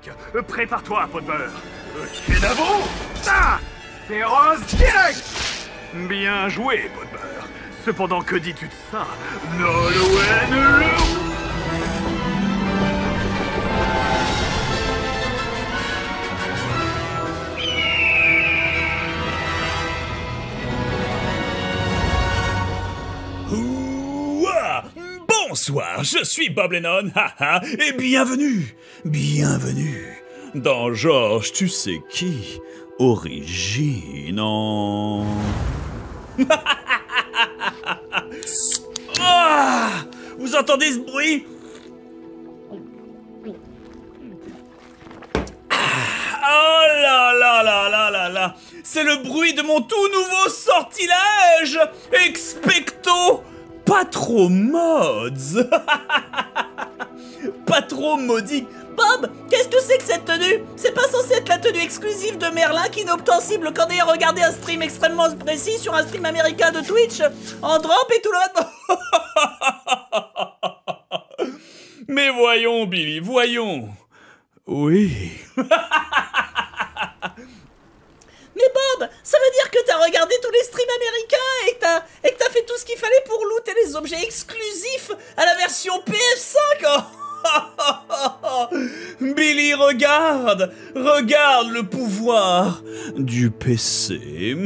Attaque. Prépare-toi, pot de beurre. Kenavo. Ça. Terrence direct. Bien joué, pot de beurre. Cependant, que dis-tu de ça? Nolwenn Leroux. Bonsoir, je suis Bob Lennon, haha, et bienvenue dans Georges tu sais qui, origine en... Ah, vous entendez ce bruit? Oh là là là là là là, c'est le bruit de mon tout nouveau sortilège, Expecto Patro Mods. Patro maudit. Bob, qu'est-ce que c'est que cette tenue? C'est pas censé être la tenue exclusive de Merlin qui n'est obtensible qu'en ayant regardé un stream extrêmement précis sur un stream américain de Twitch, en drop et tout le reste. Mais voyons, Billy, voyons. Oui. Mais Bob, ça veut dire que t'as regardé tous les streams américains et que t'as fait tout ce qu'il fallait pour looter les objets exclusifs à la version PS5. Billy, regarde le pouvoir du PC.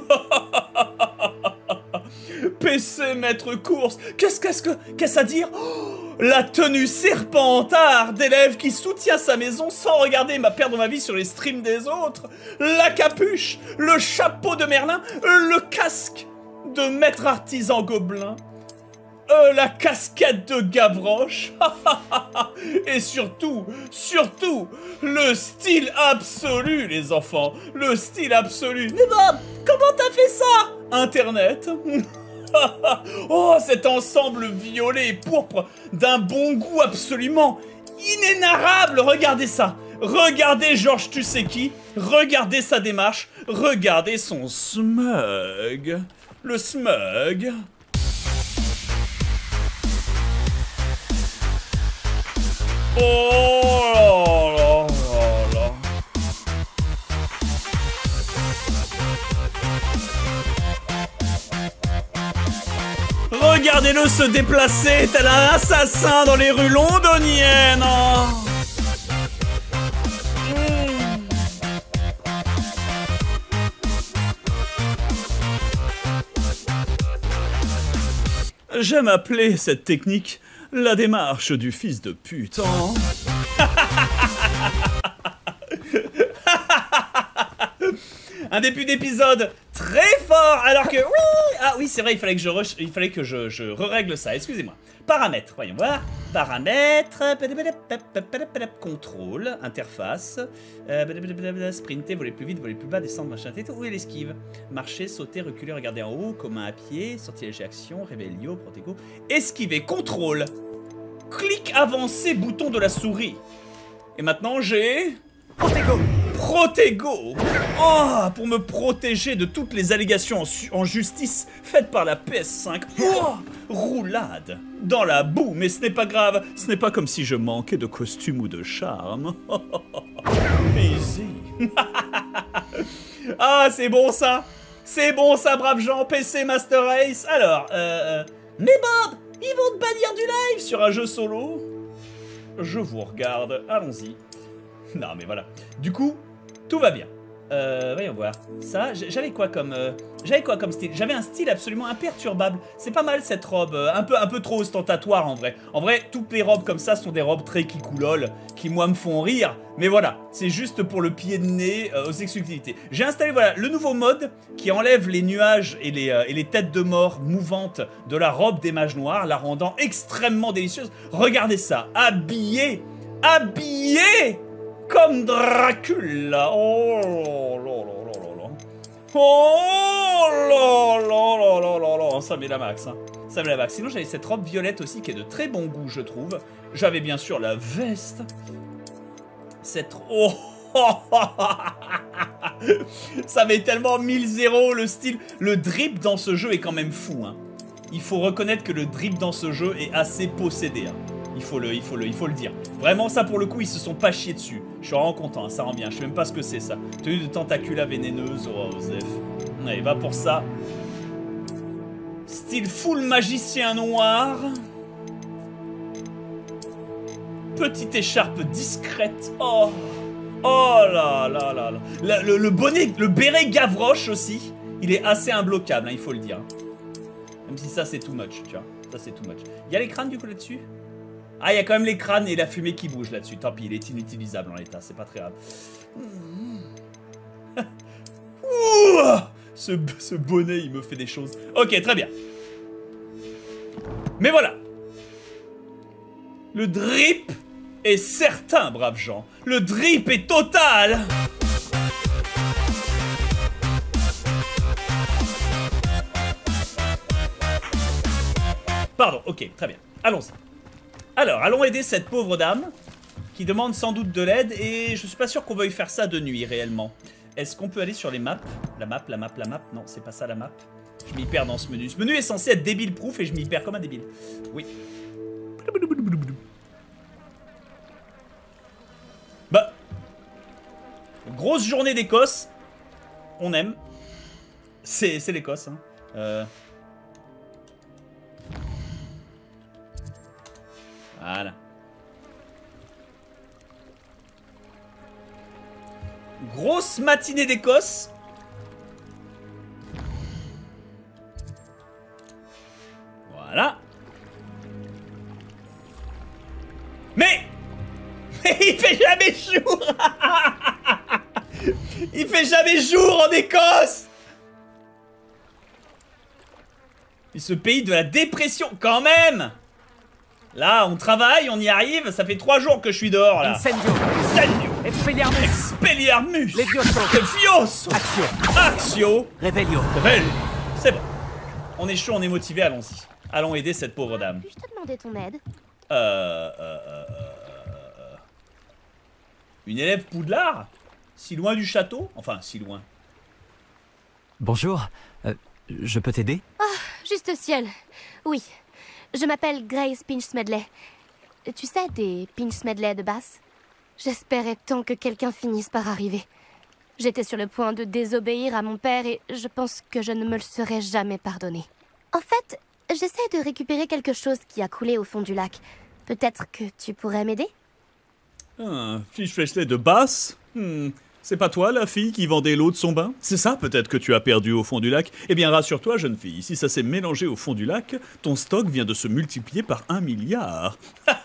PC maître course. Qu'est-ce à dire? La tenue serpentard d'élève qui soutient sa maison sans regarder perdre ma vie sur les streams des autres. La capuche, le chapeau de Merlin, le casque de maître artisan gobelin. La casquette de Gavroche. Et surtout, le style absolu, les enfants. Le style absolu. Mais Bob, comment t'as fait ça? Internet. Oh, cet ensemble violet et pourpre d'un bon goût absolument inénarrable. Regardez ça. Regardez Georges tu sais qui. Regardez sa démarche. Regardez son smug. Le smug. Oh là là là. Regardez-le se déplacer tel un assassin dans les rues londoniennes. J'aime appeler cette technique la démarche du fils de pute. Un début d'épisode très fort, alors que... Oui, ah oui, c'est vrai, il fallait que je règle ça, excusez-moi. Paramètres, voyons voir. Paramètres... Contrôle, interface... Sprinter, voler plus vite, voler plus bas, descendre, machin, tête. Où est l'esquive? Marcher, sauter, reculer, regarder en haut, commun à pied, sortilège action, rébellio, protego... Esquiver, contrôle... Clic avancé, bouton de la souris. Et maintenant j'ai... Protego. Oh, pour me protéger de toutes les allégations en justice faites par la PS5. Oh, roulade dans la boue, mais ce n'est pas grave. Ce n'est pas comme si je manquais de costume ou de charme. Easy. Ah, c'est bon ça. C'est bon ça, braves gens. PC Master Race. Alors, mais Bob, ils vont te bannir du live sur un jeu solo. Je vous regarde. Allons-y. Non, mais voilà. Du coup, tout va bien. Voyons voir. Ça, j'avais quoi comme style? J'avais un style absolument imperturbable. C'est pas mal cette robe, un peu trop ostentatoire en vrai. En vrai, toutes les robes comme ça sont des robes très kikoulol, qui moi me font rire. Mais voilà, c'est juste pour le pied de nez aux exclusivités. J'ai installé voilà le nouveau mode qui enlève les nuages et les têtes de mort mouvantes de la robe des mages noirs, la rendant extrêmement délicieuse. Regardez ça, habillé comme Dracula. Oh là là là là là. Oh là là là là là là. Ça met la max. Hein. Ça met la max. Sinon, j'avais cette robe violette aussi qui est de très bon goût, je trouve. J'avais bien sûr la veste. Cette... Oh ça met tellement 1000 le style. Le drip dans ce jeu est quand même fou. Hein. Il faut reconnaître que le drip dans ce jeu est assez possédé. Hein. Il faut le dire. Vraiment, ça pour le coup, ils se sont pas chiés dessus. Je suis vraiment content, hein, ça rend bien. Je sais même pas ce que c'est ça. Tenue de tentacula vénéneuse, oh Osef. Allez, va pour ça. Style full magicien noir. Petite écharpe discrète. Oh. Oh là là là là. Le bonnet, le béret Gavroche aussi. Il est assez imbloquable, hein, il faut le dire. Même si ça c'est too much, tu vois. Ça c'est too much. Il y a les crânes du coup là-dessus? Ah, il y a quand même les crânes et la fumée qui bouge là-dessus. Tant pis, il est inutilisable en l'état, c'est pas très grave. Ce bonnet, il me fait des choses. Ok, très bien. Mais voilà. Le drip est certain, braves gens. Le drip est total. Pardon, ok, très bien. Allons-y. Alors, allons aider cette pauvre dame qui demande sans doute de l'aide et je suis pas sûr qu'on veuille faire ça de nuit réellement. Est-ce qu'on peut aller sur les maps? La map. Non, c'est pas ça la map. Je m'y perds dans ce menu. Ce menu est censé être débile-proof et je m'y perds comme un débile. Oui. Bah. Grosse journée d'Écosse. On aime. C'est l'Écosse, hein. Voilà. Grosse matinée d'Écosse. Voilà. Mais il fait jamais jour. Il fait jamais jour en Écosse. Et ce pays de la dépression, quand même. Là, on travaille, on y arrive, ça fait 3 jours que je suis dehors, là. Incendio. Incendio. Expelliarmus. Expelliarmus. Levioso. Levioso. Axio. Axio. Revelio. Revelio. C'est bon. On est chaud, on est motivé, allons-y. Allons aider cette pauvre dame. Puis-je te demander ton aide? Une élève Poudlard? Si loin du château? Enfin, si loin. Bonjour, je peux t'aider? Juste au ciel. Oui. Je m'appelle Grace Pinch Smedley. Tu sais, des Pinch Smedley de Bass? J'espérais tant que quelqu'un finisse par arriver. J'étais sur le point de désobéir à mon père et je pense que je ne me le serais jamais pardonné. En fait, j'essaie de récupérer quelque chose qui a coulé au fond du lac. Peut-être que tu pourrais m'aider? Fiche Presley de Bass? C'est pas toi, la fille qui vendait l'eau de son bain? C'est ça peut-être que tu as perdu au fond du lac? Eh bien, rassure-toi, jeune fille, si ça s'est mélangé au fond du lac, ton stock vient de se multiplier par 1 milliard.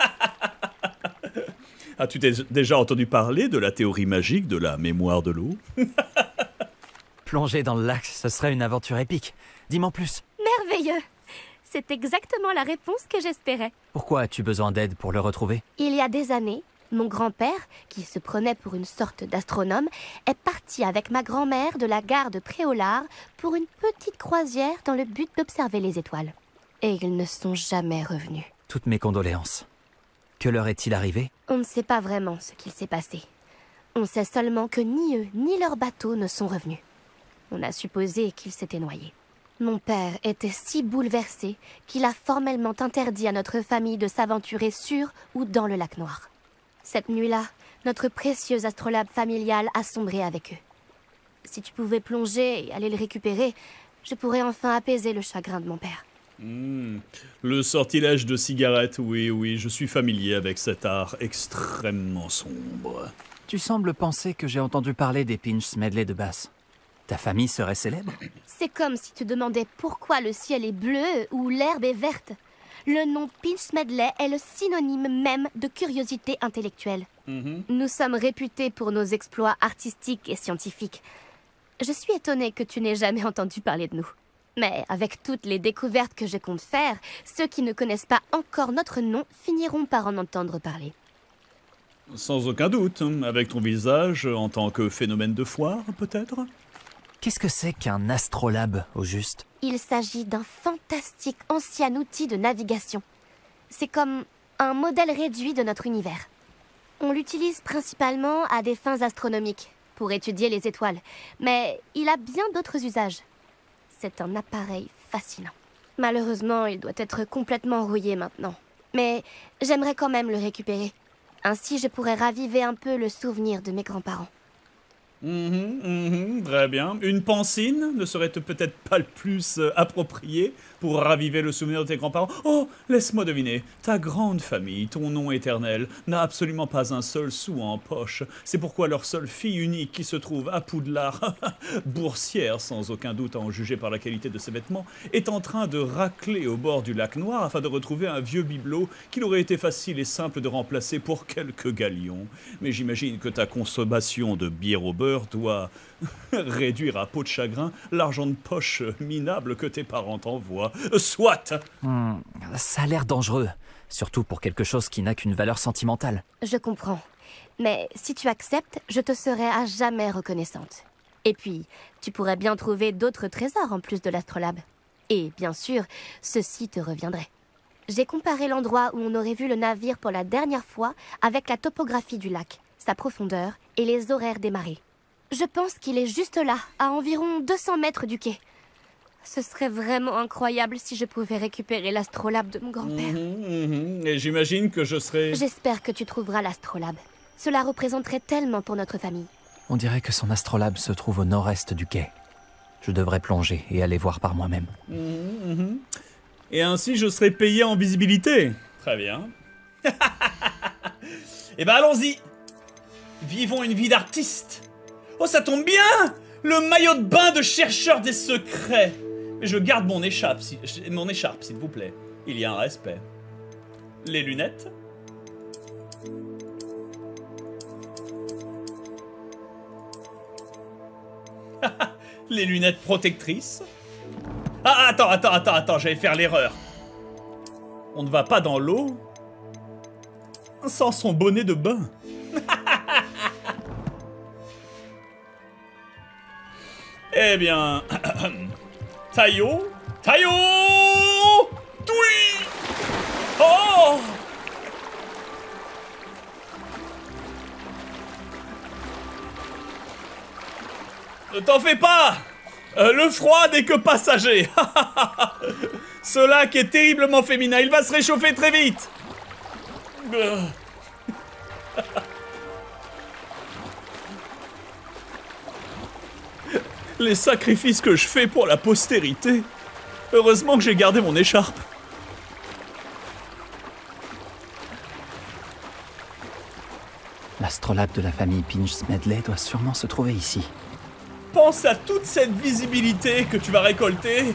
As-tu déjà entendu parler de la théorie magique de la mémoire de l'eau? Plonger dans le lac, ce serait une aventure épique. Dis-moi plus. Merveilleux! C'est exactement la réponse que j'espérais. Pourquoi as-tu besoin d'aide pour le retrouver? Il y a des années, mon grand-père, qui se prenait pour une sorte d'astronome, est parti avec ma grand-mère de la gare de Préolard pour une petite croisière dans le but d'observer les étoiles. Et ils ne sont jamais revenus. Toutes mes condoléances. Que leur est-il arrivé? On ne sait pas vraiment ce qu'il s'est passé. On sait seulement que ni eux ni leur bateau ne sont revenus. On a supposé qu'ils s'étaient noyés. Mon père était si bouleversé qu'il a formellement interdit à notre famille de s'aventurer sur ou dans le lac Noir. Cette nuit-là, notre précieux astrolabe familial a sombré avec eux. Si tu pouvais plonger et aller le récupérer, je pourrais enfin apaiser le chagrin de mon père. Le sortilège de cigarette, oui, je suis familier avec cet art extrêmement sombre. Tu sembles penser que j'ai entendu parler des Pinch Smedley de Bass. Ta famille serait célèbre? C'est comme si tu demandais pourquoi le ciel est bleu ou l'herbe est verte. Le nom Pinch Smedley est le synonyme même de curiosité intellectuelle. Nous sommes réputés pour nos exploits artistiques et scientifiques. Je suis étonnée que tu n'aies jamais entendu parler de nous. Mais avec toutes les découvertes que je compte faire, ceux qui ne connaissent pas encore notre nom finiront par en entendre parler. Sans aucun doute, avec ton visage en tant que phénomène de foire, peut-être? Qu'est-ce que c'est qu'un astrolabe, au juste? Il s'agit d'un fantastique ancien outil de navigation. C'est comme un modèle réduit de notre univers. On l'utilise principalement à des fins astronomiques, pour étudier les étoiles, mais il a bien d'autres usages. C'est un appareil fascinant. Malheureusement, il doit être complètement rouillé maintenant. Mais j'aimerais quand même le récupérer. Ainsi, je pourrais raviver un peu le souvenir de mes grands-parents. Très bien. Une pancine ne serait peut-être pas le plus approprié pour raviver le souvenir de tes grands-parents? Oh, laisse-moi deviner. Ta grande famille, ton nom éternel, n'a absolument pas un seul sou en poche. C'est pourquoi leur seule fille unique qui se trouve à Poudlard, boursière sans aucun doute à en juger par la qualité de ses vêtements, est en train de racler au bord du lac Noir afin de retrouver un vieux bibelot qu'il aurait été facile et simple de remplacer pour quelques galions. Mais j'imagine que ta consommation de bière au beurre doit réduire à peau de chagrin l'argent de poche minable que tes parents t'envoient. Soit! Ça a l'air dangereux, surtout pour quelque chose qui n'a qu'une valeur sentimentale. Je comprends. Mais si tu acceptes, je te serai à jamais reconnaissante. Et puis, tu pourrais bien trouver d'autres trésors en plus de l'astrolabe. Et bien sûr, ceci te reviendrait. J'ai comparé l'endroit où on aurait vu le navire pour la dernière fois avec la topographie du lac, sa profondeur et les horaires des marées. Je pense qu'il est juste là, à environ 200 mètres du quai. Ce serait vraiment incroyable si je pouvais récupérer l'astrolabe de mon grand-père. Et j'imagine que je serai... J'espère que tu trouveras l'astrolabe. Cela représenterait tellement pour notre famille. On dirait que son astrolabe se trouve au nord-est du quai. Je devrais plonger et aller voir par moi-même. Et ainsi, je serai payé en visibilité. Très bien. Eh ben, allons-y. Vivons une vie d'artiste. Oh, ça tombe bien! Le maillot de bain de chercheur des secrets. Mais je garde mon écharpe, s'il vous plaît. Il y a un respect. Les lunettes. Les lunettes protectrices. Ah, attends, j'allais faire l'erreur. On ne va pas dans l'eau sans son bonnet de bain. Eh bien... Taillot. Toui. Oh. Ne t'en fais pas. Le froid n'est que passager. Ce lac est terriblement féminin. Il va se réchauffer très vite. Les sacrifices que je fais pour la postérité. Heureusement que j'ai gardé mon écharpe. L'astrolabe de la famille Pinch-Smedley doit sûrement se trouver ici. Pense à toute cette visibilité que tu vas récolter.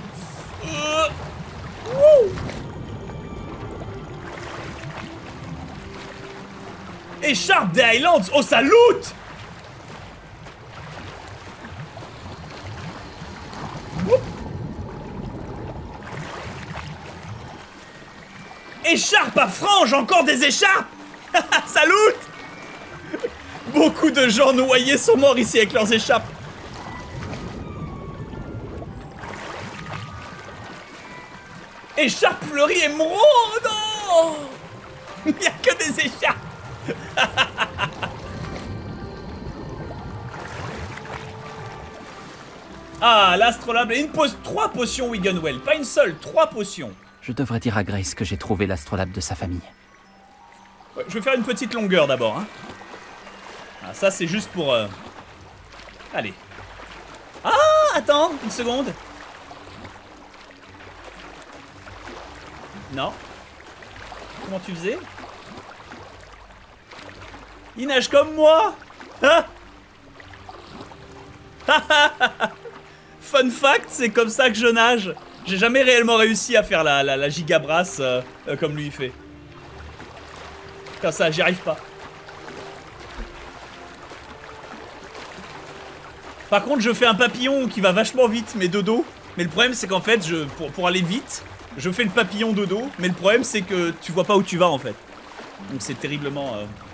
Écharpe des Highlands, oh ça loot! Écharpe à franges, encore des écharpes! Ça loot! Beaucoup de gens noyés sont morts ici avec leurs écharpes. Écharpe fleurie émeraude! Oh, il n'y a que des écharpes! Ah, l'astrolabe et 3 potions Wiggenwell, pas une seule, 3 potions. Je devrais dire à Grace que j'ai trouvé l'astrolabe de sa famille. Ouais, je vais faire une petite longueur d'abord. Hein. Ah, ça, c'est juste pour... Allez. Ah, attends, une seconde. Non. Comment tu faisais? Il nage comme moi. Hein? Fun fact, c'est comme ça que je nage. J'ai jamais réellement réussi à faire la gigabrasse comme lui il fait. Comme ça, j'y arrive pas. Par contre, je fais un papillon qui va vachement vite, mais de dos. Mais le problème, c'est qu'en fait, pour aller vite, je fais le papillon de dos. Mais le problème, c'est que tu vois pas où tu vas, en fait. Donc c'est terriblement...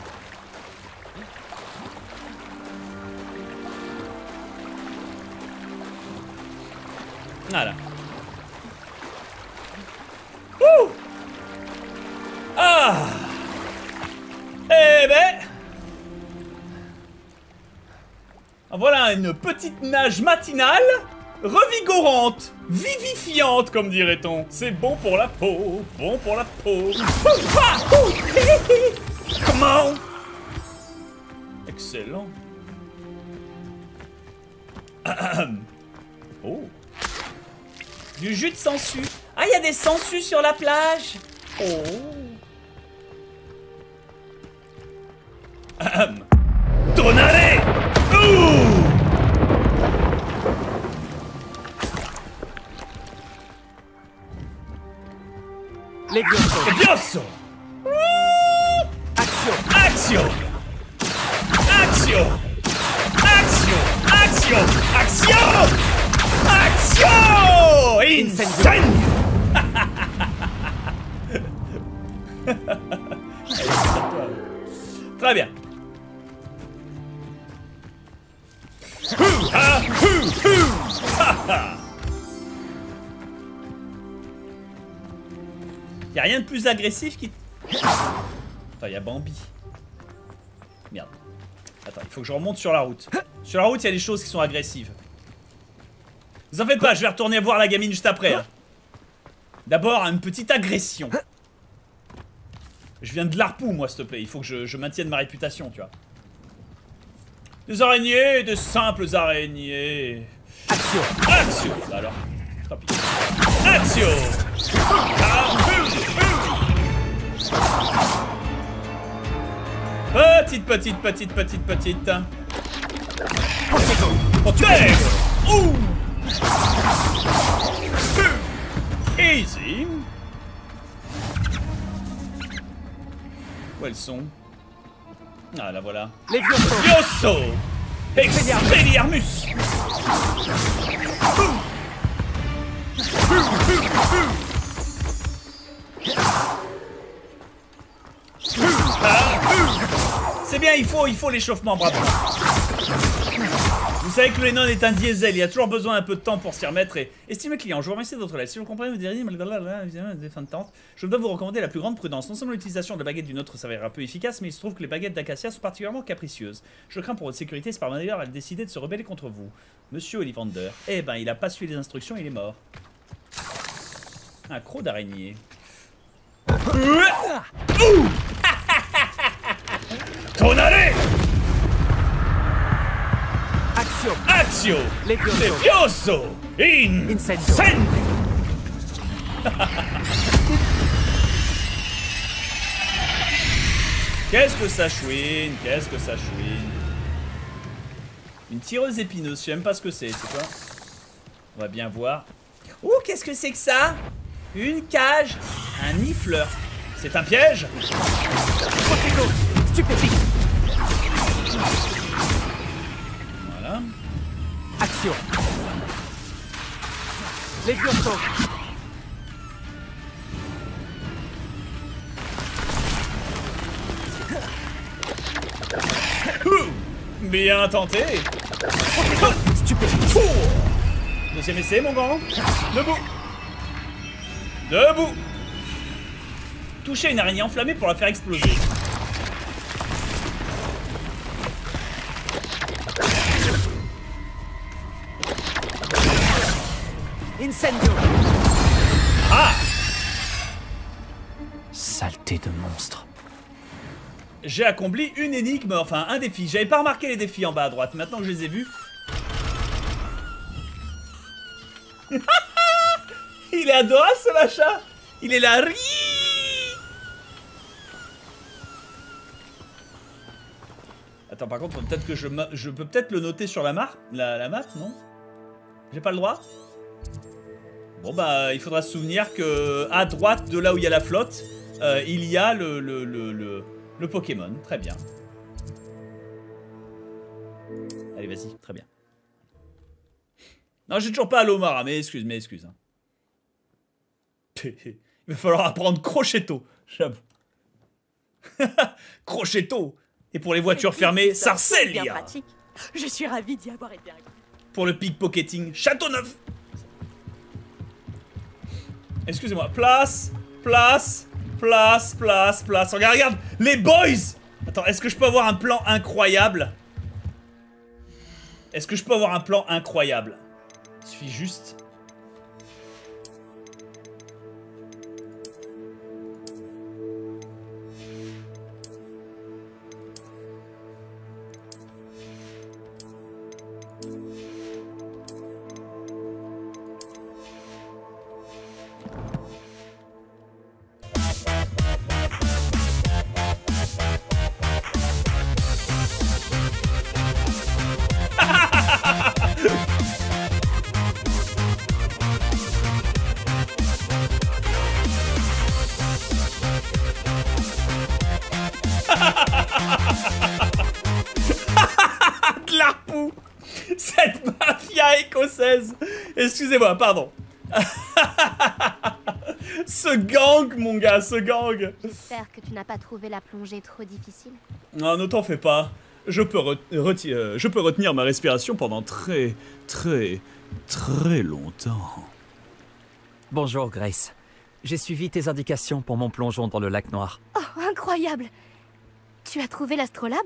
Voilà. Ouh! Ah! Eh ben... Voilà une petite nage matinale revigorante, vivifiante, comme dirait-on. C'est bon pour la peau, bon pour la peau. Comment? Excellent. Oh. Du jus de sangsue. Ah, il y a des sangsues sur la plage. Oh. Tonale. Levioso. Action. Action. Action. Action. Action. Action. Action. Incendio. Très bien. Y'a rien de plus agressif qui... Attends, y'a Bambi. Merde. Attends, il faut que je remonte sur la route. Sur la route, il y a des choses qui sont agressives. Vous en faites pas, je vais retourner voir la gamine juste après. Hein. D'abord, une petite agression. Je viens de l'Arpou, moi, s'il te plaît. Il faut que je maintienne ma réputation, tu vois. Des araignées, des simples araignées. Action. Action. Bah alors, rapide. Action. Petite. Protège. Ouh. Easy. Où elles sont? Ah, la voilà. Les Vioso. Expelliarmus. C'est bien, il faut l'échauffement, bravo. Vous savez que le Lennon est un diesel, il a toujours besoin d'un peu de temps pour s'y remettre et estimez client, je vous remercie de votre aide. Si vous comprenez, vous direz, évidemment, des fins de tente. Je dois vous recommander la plus grande prudence. Non seulement l'utilisation de la baguette d'une autre s'avère un peu efficace, mais il se trouve que les baguettes d'acacia sont particulièrement capricieuses. Je crains pour votre sécurité, c'est par malheur elle a décidé de se rebeller contre vous. Monsieur Ollivander. Eh ben, il a pas suivi les instructions, il est mort. Un croc d'araignée. Tonale! Action! Action! Levioso! Incendio! Qu'est-ce que ça chouine? Qu'est-ce que ça chouine? Une tireuse épineuse, je sais même pas ce que c'est quoi? On va bien voir. Oh, qu'est-ce que c'est que ça? Une cage! Un nifleur! C'est un piège? Stupéfique! Voilà. Action! Levioso! Bien tenté! Stupéfique! Deuxième essai, mon grand! Debout! Debout! Toucher une araignée enflammée pour la faire exploser. Incendio! Ah! Saleté de monstre. J'ai accompli une énigme, enfin un défi. J'avais pas remarqué les défis en bas à droite. Maintenant que je les ai vus. Il est adorable ce machin! Il est là. Attends, par contre, peut-être que je peux peut-être le noter sur la map, non? J'ai pas le droit? Bon bah, il faudra se souvenir que à droite de là où il y a la flotte, il y a le Pokémon. Très bien. Allez, vas-y, très bien. Non, j'ai toujours pas à l'Omar, mais excuse. Hein. Il va falloir apprendre Crochetto, j'avoue. Crochetto. Et pour les voitures fermées, Sarcellia. Bien pratique. Je suis ravie d'y avoir été. Pour le pickpocketing, Châteauneuf. Excusez-moi, place. Regarde, les boys. Attends, est-ce que je peux avoir un plan incroyable? Il suffit juste... Tlarpou, cette mafia écossaise. Excusez-moi, pardon. Ce gang, mon gars, ce gang. J'espère que tu n'as pas trouvé la plongée trop difficile. Non, ne t'en fais pas. Je peux retenir ma respiration pendant très longtemps. Bonjour, Grace. J'ai suivi tes indications pour mon plongeon dans le lac Noir. Oh, incroyable! Tu as trouvé l'astrolabe?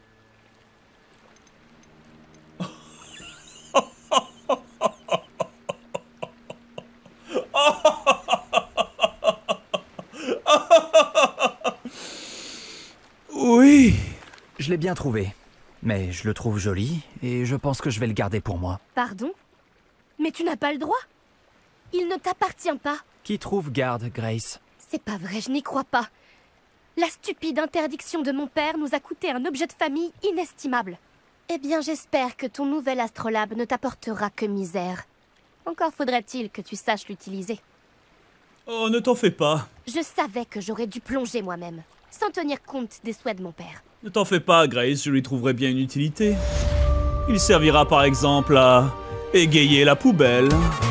Oui. Je l'ai bien trouvé. Mais je le trouve joli et je pense que je vais le garder pour moi. Pardon? Mais tu n'as pas le droit. Il ne t'appartient pas. Qui trouve garde, Grace? C'est pas vrai, je n'y crois pas. La stupide interdiction de mon père nous a coûté un objet de famille inestimable. Eh bien, j'espère que ton nouvel astrolabe ne t'apportera que misère. Encore faudrait-il que tu saches l'utiliser. Oh, ne t'en fais pas. Je savais que j'aurais dû plonger moi-même, sans tenir compte des souhaits de mon père. Ne t'en fais pas, Grace, je lui trouverai bien une utilité. Il servira par exemple à égayer la poubelle.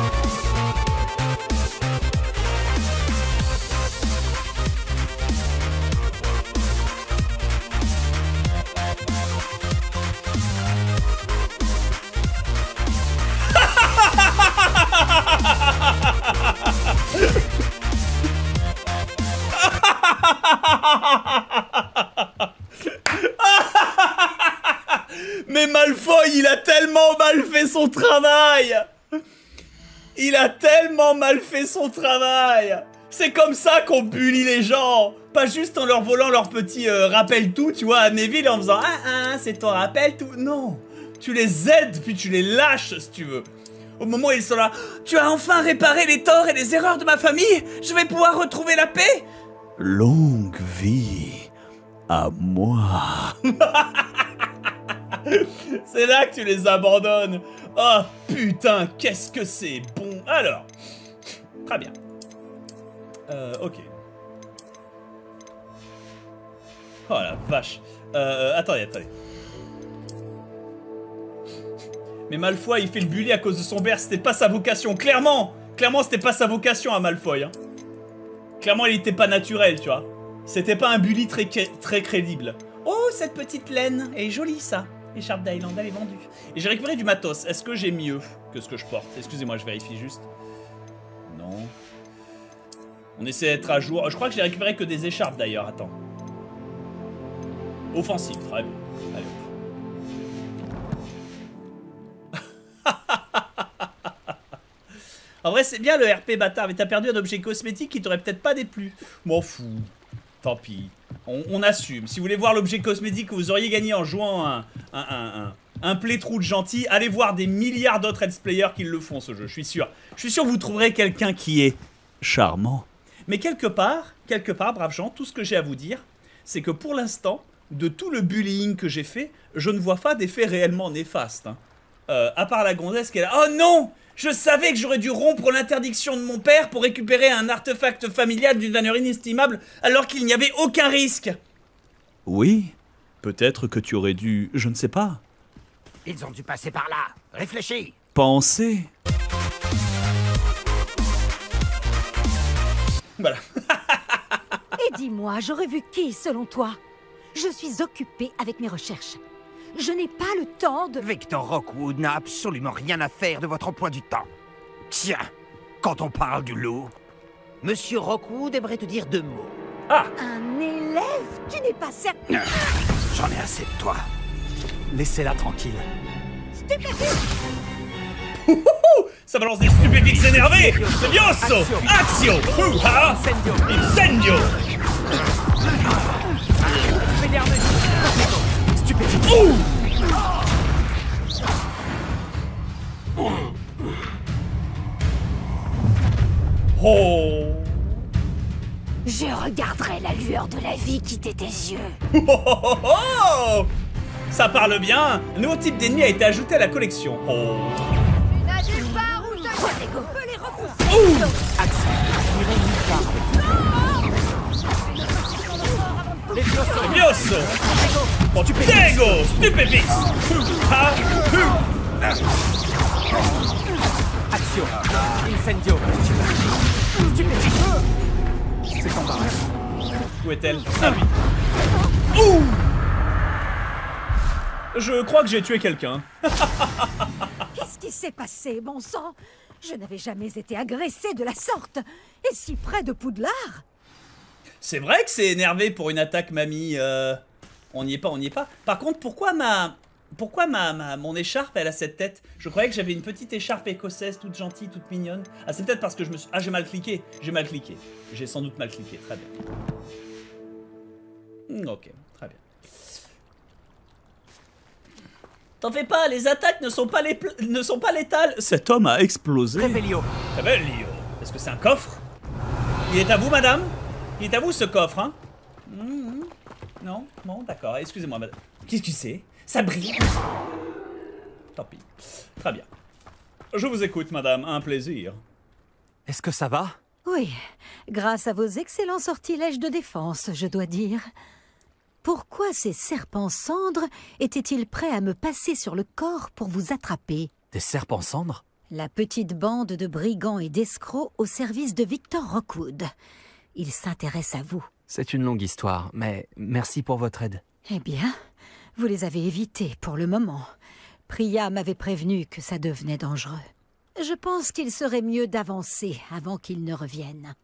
Mais Malfoy, il a tellement mal fait son travail! Il a tellement mal fait son travail! C'est comme ça qu'on bully les gens! Pas juste en leur volant leur petit rappel tout, tu vois, à Neville en faisant ah, c'est ton rappel tout. Non! Tu les aides, puis tu les lâches si tu veux. Au moment où ils sont là, tu as enfin réparé les torts et les erreurs de ma famille? Je vais pouvoir retrouver la paix? Longue vie à moi. C'est là que tu les abandonnes. Oh putain, qu'est-ce que c'est bon. Alors, très bien. Ok. Oh la vache. Attendez. Mais Malfoy, il fait le bully à cause de son père. C'était pas sa vocation. Clairement, c'était pas sa vocation à Malfoy. Hein. Clairement, il était pas naturel, tu vois. C'était pas un bully très crédible. Oh, cette petite laine. Elle est jolie, ça. Écharpe d'Highland, elle est vendue. Et j'ai récupéré du matos. Est-ce que j'ai mieux que ce que je porte? Excusez-moi, je vérifie juste. Non. On essaie d'être à jour. Je crois que j'ai récupéré que des écharpes, d'ailleurs. Attends. Offensive, très bien. Allez, en vrai, c'est bien le RP bâtard, mais t'as perdu un objet cosmétique qui t'aurait peut-être pas déplu. M'en fous. Tant pis. On assume. Si vous voulez voir l'objet cosmétique que vous auriez gagné en jouant un playthrough de gentil, allez voir des milliards d'autres let's players qui le font, ce jeu. Je suis sûr. Je suis sûr que vous trouverez quelqu'un qui est charmant. Mais quelque part, braves gens, tout ce que j'ai à vous dire, c'est que pour l'instant, de tout le bullying que j'ai fait, je ne vois pas d'effet réellement néfaste. Hein. À part la gonzesse qui est là. Oh non! Je savais que j'aurais dû rompre l'interdiction de mon père pour récupérer un artefact familial d'une valeur inestimable alors qu'il n'y avait aucun risque. Oui, peut-être que tu aurais dû, je ne sais pas. Ils ont dû passer par là. Réfléchis. Penser. Voilà. Et dis-moi, j'aurais vu qui selon toi? Je suis occupée avec mes recherches. Je n'ai pas le temps de... Victor Rockwood n'a absolument rien à faire de votre emploi du temps. Tiens, quand on parle du loup, Monsieur Rockwood aimerait te dire 2 mots. Ah! Un élève? Tu n'es pas certain... J'en ai assez de toi. Laissez-la tranquille. Stupéfiant! Ça balance des stupéfixes énervés. Levioso. Axio. Fuha. Incendio. Ouh. Oh. Je regarderai la lueur de la vie quitter tes yeux. Oh, oh, oh, oh. Ça parle bien. Un nouveau type d'ennemi a été ajouté à la collection. Oh. Levioso. Protego. Stupéfix. Action. Incendio. C'est ton barrage. Où est-elle? Ah oui. Ouh. Je crois que j'ai tué quelqu'un. Qu'est-ce qui s'est passé, bon sang? Je n'avais jamais été agressée de la sorte. Et si près de Poudlard. C'est vrai que c'est énervé pour une attaque, mamie. On n'y est pas, on n'y est pas. Par contre, pourquoi mon écharpe, elle a cette tête? Je croyais que j'avais une petite écharpe écossaise, toute gentille, toute mignonne. Ah, c'est peut-être parce que je me suis... Ah, j'ai mal cliqué. J'ai mal cliqué. J'ai sans doute mal cliqué. Très bien. Ok, très bien. T'en fais pas, les attaques ne sont pas létales. Cet homme a explosé. Révélio. Révélio. Est-ce que c'est un coffre? Il est à vous, madame? Il est à vous, ce coffre, hein? Non? Bon, d'accord. Excusez-moi, madame. Qu'est-ce que c'est? Ça brille. Tant pis. Très bien. Je vous écoute, madame. Un plaisir. Est-ce que ça va? Oui, grâce à vos excellents sortilèges de défense, je dois dire. Pourquoi ces serpents cendres étaient-ils prêts à me passer sur le corps pour vous attraper? Des serpents cendres? La petite bande de brigands et d'escrocs au service de Victor Rockwood. Ils s'intéressent à vous. C'est une longue histoire, mais merci pour votre aide. Eh bien, vous les avez évités pour le moment. Priya m'avait prévenu que ça devenait dangereux. Je pense qu'il serait mieux d'avancer avant qu'ils ne reviennent.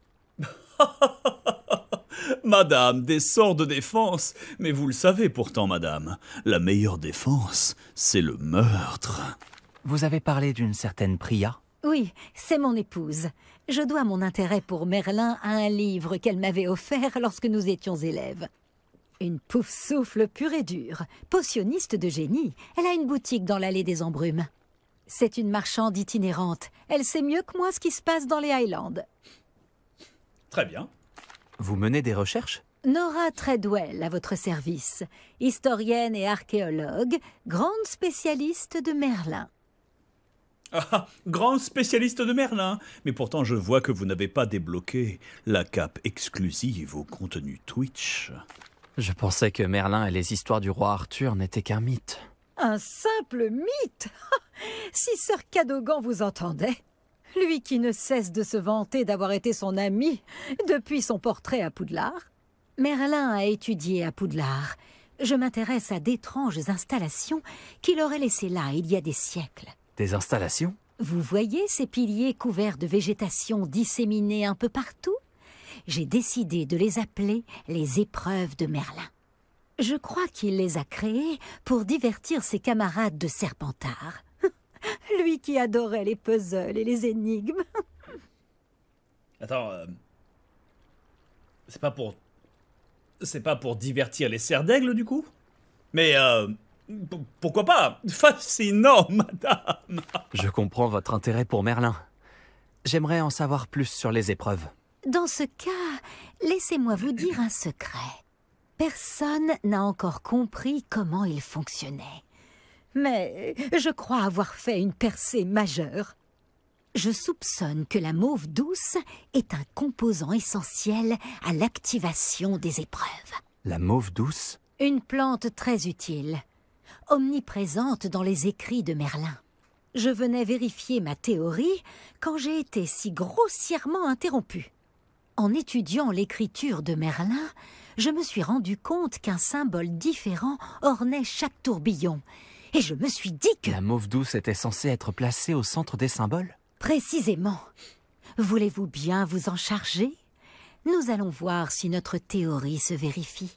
Madame, des sorts de défense. Mais vous le savez pourtant, madame. La meilleure défense, c'est le meurtre. Vous avez parlé d'une certaine Priya? Oui, c'est mon épouse. Je dois mon intérêt pour Merlin à un livre qu'elle m'avait offert lorsque nous étions élèves. Une pouf-souffle pure et dure, potionniste de génie. Elle a une boutique dans l'allée des Embrumes. C'est une marchande itinérante. Elle sait mieux que moi ce qui se passe dans les Highlands. Très bien. Vous menez des recherches? Nora Treadwell à votre service. Historienne et archéologue, grande spécialiste de Merlin. Ah, grande spécialiste de Merlin. Mais pourtant, je vois que vous n'avez pas débloqué la cape exclusive au contenu Twitch. Je pensais que Merlin et les histoires du roi Arthur n'étaient qu'un mythe. Un simple mythe! Si Sir Cadogan vous entendait, lui qui ne cesse de se vanter d'avoir été son ami depuis son portrait à Poudlard. Merlin a étudié à Poudlard. Je m'intéresse à d'étranges installations qu'il aurait laissées là il y a des siècles. Des installations? Vous voyez ces piliers couverts de végétation disséminés un peu partout? J'ai décidé de les appeler les épreuves de Merlin. Je crois qu'il les a créées pour divertir ses camarades de Serpentard. Lui qui adorait les puzzles et les énigmes. Attends, c'est pas pour divertir les serres d'aigle, du coup? Mais, pourquoi pas? Fascinant, madame! Je comprends votre intérêt pour Merlin. J'aimerais en savoir plus sur les épreuves. Dans ce cas, laissez-moi vous dire un secret. Personne n'a encore compris comment il fonctionnait. Mais je crois avoir fait une percée majeure. Je soupçonne que la mauve douce est un composant essentiel à l'activation des épreuves. La mauve douce? Une plante très utile, omniprésente dans les écrits de Merlin. Je venais vérifier ma théorie quand j'ai été si grossièrement interrompue. En étudiant l'écriture de Merlin, je me suis rendu compte qu'un symbole différent ornait chaque tourbillon. Et je me suis dit que... La mauve douce était censée être placée au centre des symboles? Précisément. Voulez-vous bien vous en charger? Nous allons voir si notre théorie se vérifie.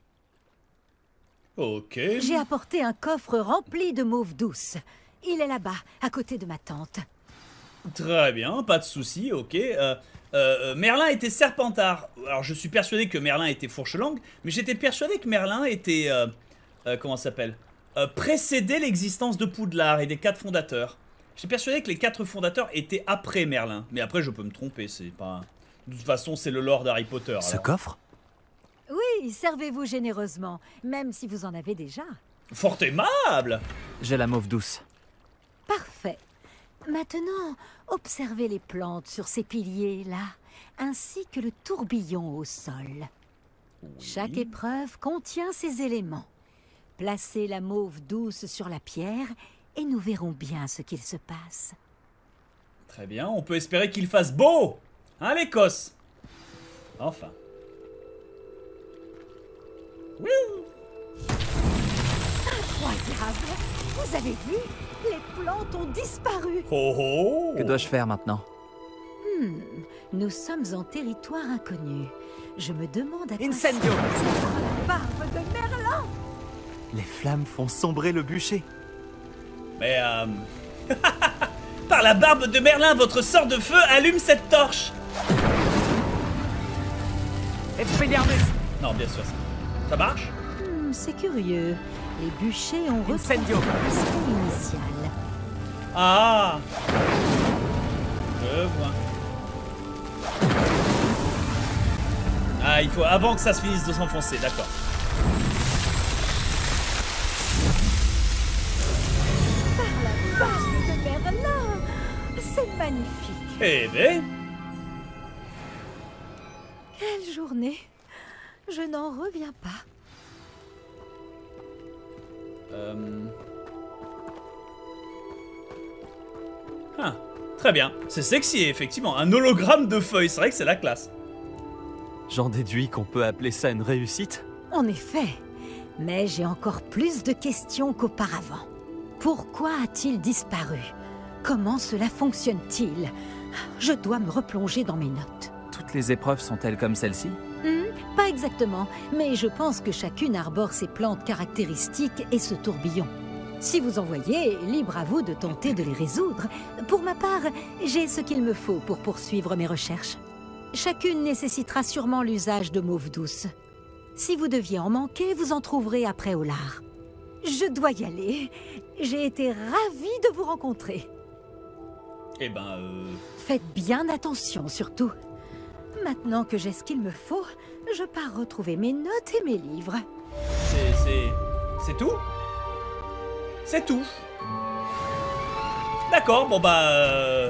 Ok. J'ai apporté un coffre rempli de mauve douce. Il est là-bas, à côté de ma tante. Très bien, pas de souci, ok. Merlin était Serpentard. Alors je suis persuadé que Merlin était Fourche-Langue, mais j'étais persuadé que Merlin était... comment ça s'appelle précédait l'existence de Poudlard et des 4 fondateurs. J'étais persuadé que les 4 fondateurs étaient après Merlin. Mais après je peux me tromper, c'est pas... De toute façon c'est le lore d'Harry Potter. Ce alors. coffre? Oui, servez-vous généreusement, même si vous en avez déjà. Fort aimable. J'ai la mauve douce. Parfait. Maintenant, observez les plantes sur ces piliers-là, ainsi que le tourbillon au sol. Chaque épreuve contient ces éléments. Placez la mauve douce sur la pierre et nous verrons bien ce qu'il se passe. Très bien, on peut espérer qu'il fasse beau. Hein l'Écosse? Enfin. Wouh! Incroyable! Vous avez vu? Les plantes ont disparu. Oh oh! Que dois-je faire maintenant? Nous sommes en territoire inconnu. Je me demande à quoi Incendio! sert la barbe de Merlin. Les flammes font sombrer le bûcher. Mais par la barbe de Merlin, votre sort de feu allume cette torche. Non, bien sûr. Ça marche? C'est curieux. Les bûchers ont retrouvé leur mission initiale. Ah! Je vois. Ah, il faut avant que ça se finisse de s'enfoncer, d'accord. Par la barbe de Merlin! C'est magnifique. Eh ben, Quelle journée! Je n'en reviens pas. Ah, très bien. C'est sexy, effectivement. Un hologramme de feuilles, c'est vrai que c'est la classe. J'en déduis qu'on peut appeler ça une réussite? En effet, mais j'ai encore plus de questions qu'auparavant. Pourquoi a-t-il disparu? Comment cela fonctionne-t-il? Je dois me replonger dans mes notes. Toutes les épreuves sont-elles comme celle-ci? Pas exactement, mais je pense que chacune arbore ses plantes caractéristiques et ce tourbillon. Si vous en voyez, libre à vous de tenter de les résoudre. Pour ma part, j'ai ce qu'il me faut pour poursuivre mes recherches. Chacune nécessitera sûrement l'usage de mauve douce. Si vous deviez en manquer, vous en trouverez après au lard. Je dois y aller. J'ai été ravie de vous rencontrer. Eh ben, Faites bien attention, surtout. Maintenant que j'ai ce qu'il me faut, je pars retrouver mes notes et mes livres. c'est tout? C'est tout. D'accord, bon bah...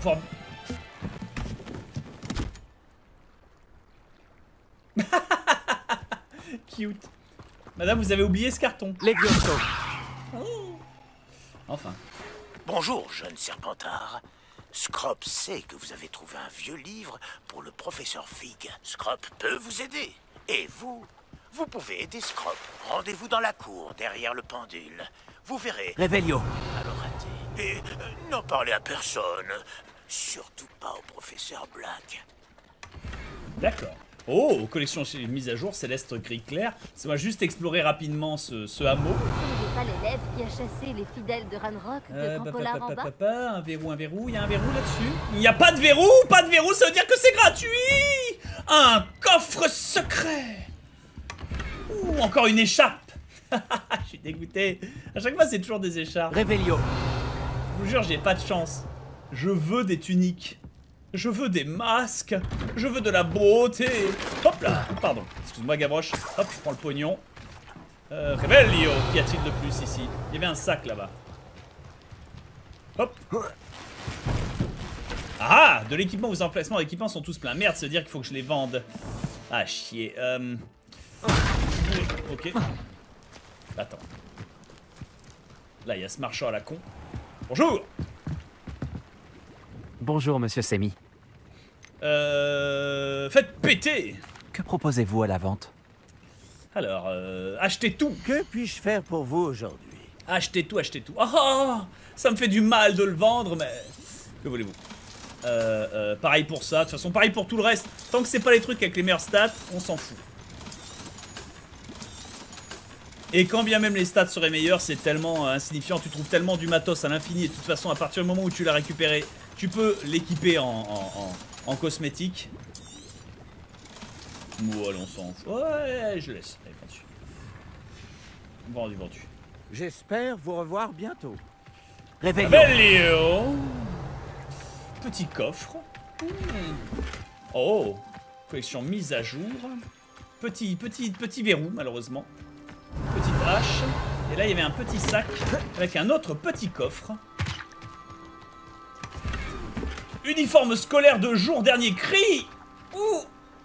Cute. Madame, vous avez oublié ce carton. Levioso! Enfin. Bonjour, jeune Serpentard. Scrop sait que vous avez trouvé un vieux livre pour le professeur Fig. Scrop peut vous aider. Et vous pouvez aider Scrop. Rendez-vous dans la cour, derrière le pendule. Vous verrez. Revelio! Alors raté. Et n'en parlez à personne. Surtout pas au professeur Black. D'accord. Oh, collection mise à jour, Céleste gris clair. Ça va juste explorer rapidement ce hameau. Ce n'était pas l'élève qui a chassé les fidèles de Ranrock de Campolar en bas? Un verrou, il y a un verrou là-dessus. Il n'y a pas de verrou, ça veut dire que c'est gratuit. Un coffre secret. Ouh, encore une écharpe. Je suis dégoûté. À chaque fois, c'est toujours des écharpes. Revelio! Je vous jure, j'ai pas de chance. Je veux des tuniques. Je veux des masques. Je veux de la beauté. Hop là. Pardon. Excuse-moi, Gavroche. Hop, je prends le pognon. Revelio. Qu'y a-t-il de plus ici? Il y avait un sac là-bas. Hop. Ah, de l'équipement, vos emplacements d'équipement sont tous pleins. Merde, ça veut dire qu'il faut que je les vende. Ah, chier. Ok. Attends. Là, il y a ce marchand à la con. Bonjour. Bonjour, monsieur Semi. Faites péter. Que proposez-vous à la vente? Alors, achetez tout. Que puis-je faire pour vous aujourd'hui? Achetez tout, achetez tout. Oh, ça me fait du mal de le vendre, mais... Que voulez-vous? Pareil pour ça, de toute façon, pareil pour tout le reste. Tant que c'est pas les trucs avec les meilleures stats, on s'en fout. Et quand bien même les stats seraient meilleures, c'est tellement insignifiant. Tu trouves tellement du matos à l'infini. Et de toute façon, à partir du moment où tu l'as récupéré, Tu peux l'équiper en cosmétique. Bon, allez, on s'en fout. Ouais, je laisse. Allez, vendu. Vendu, vendu. J'espère vous revoir bientôt. Réveillon. Petit coffre. Oh, collection mise à jour. Petit verrou, malheureusement. Petite hache. Et là, il y avait un petit sac avec un autre petit coffre. Uniforme scolaire de jour, dernier cri. Ouh.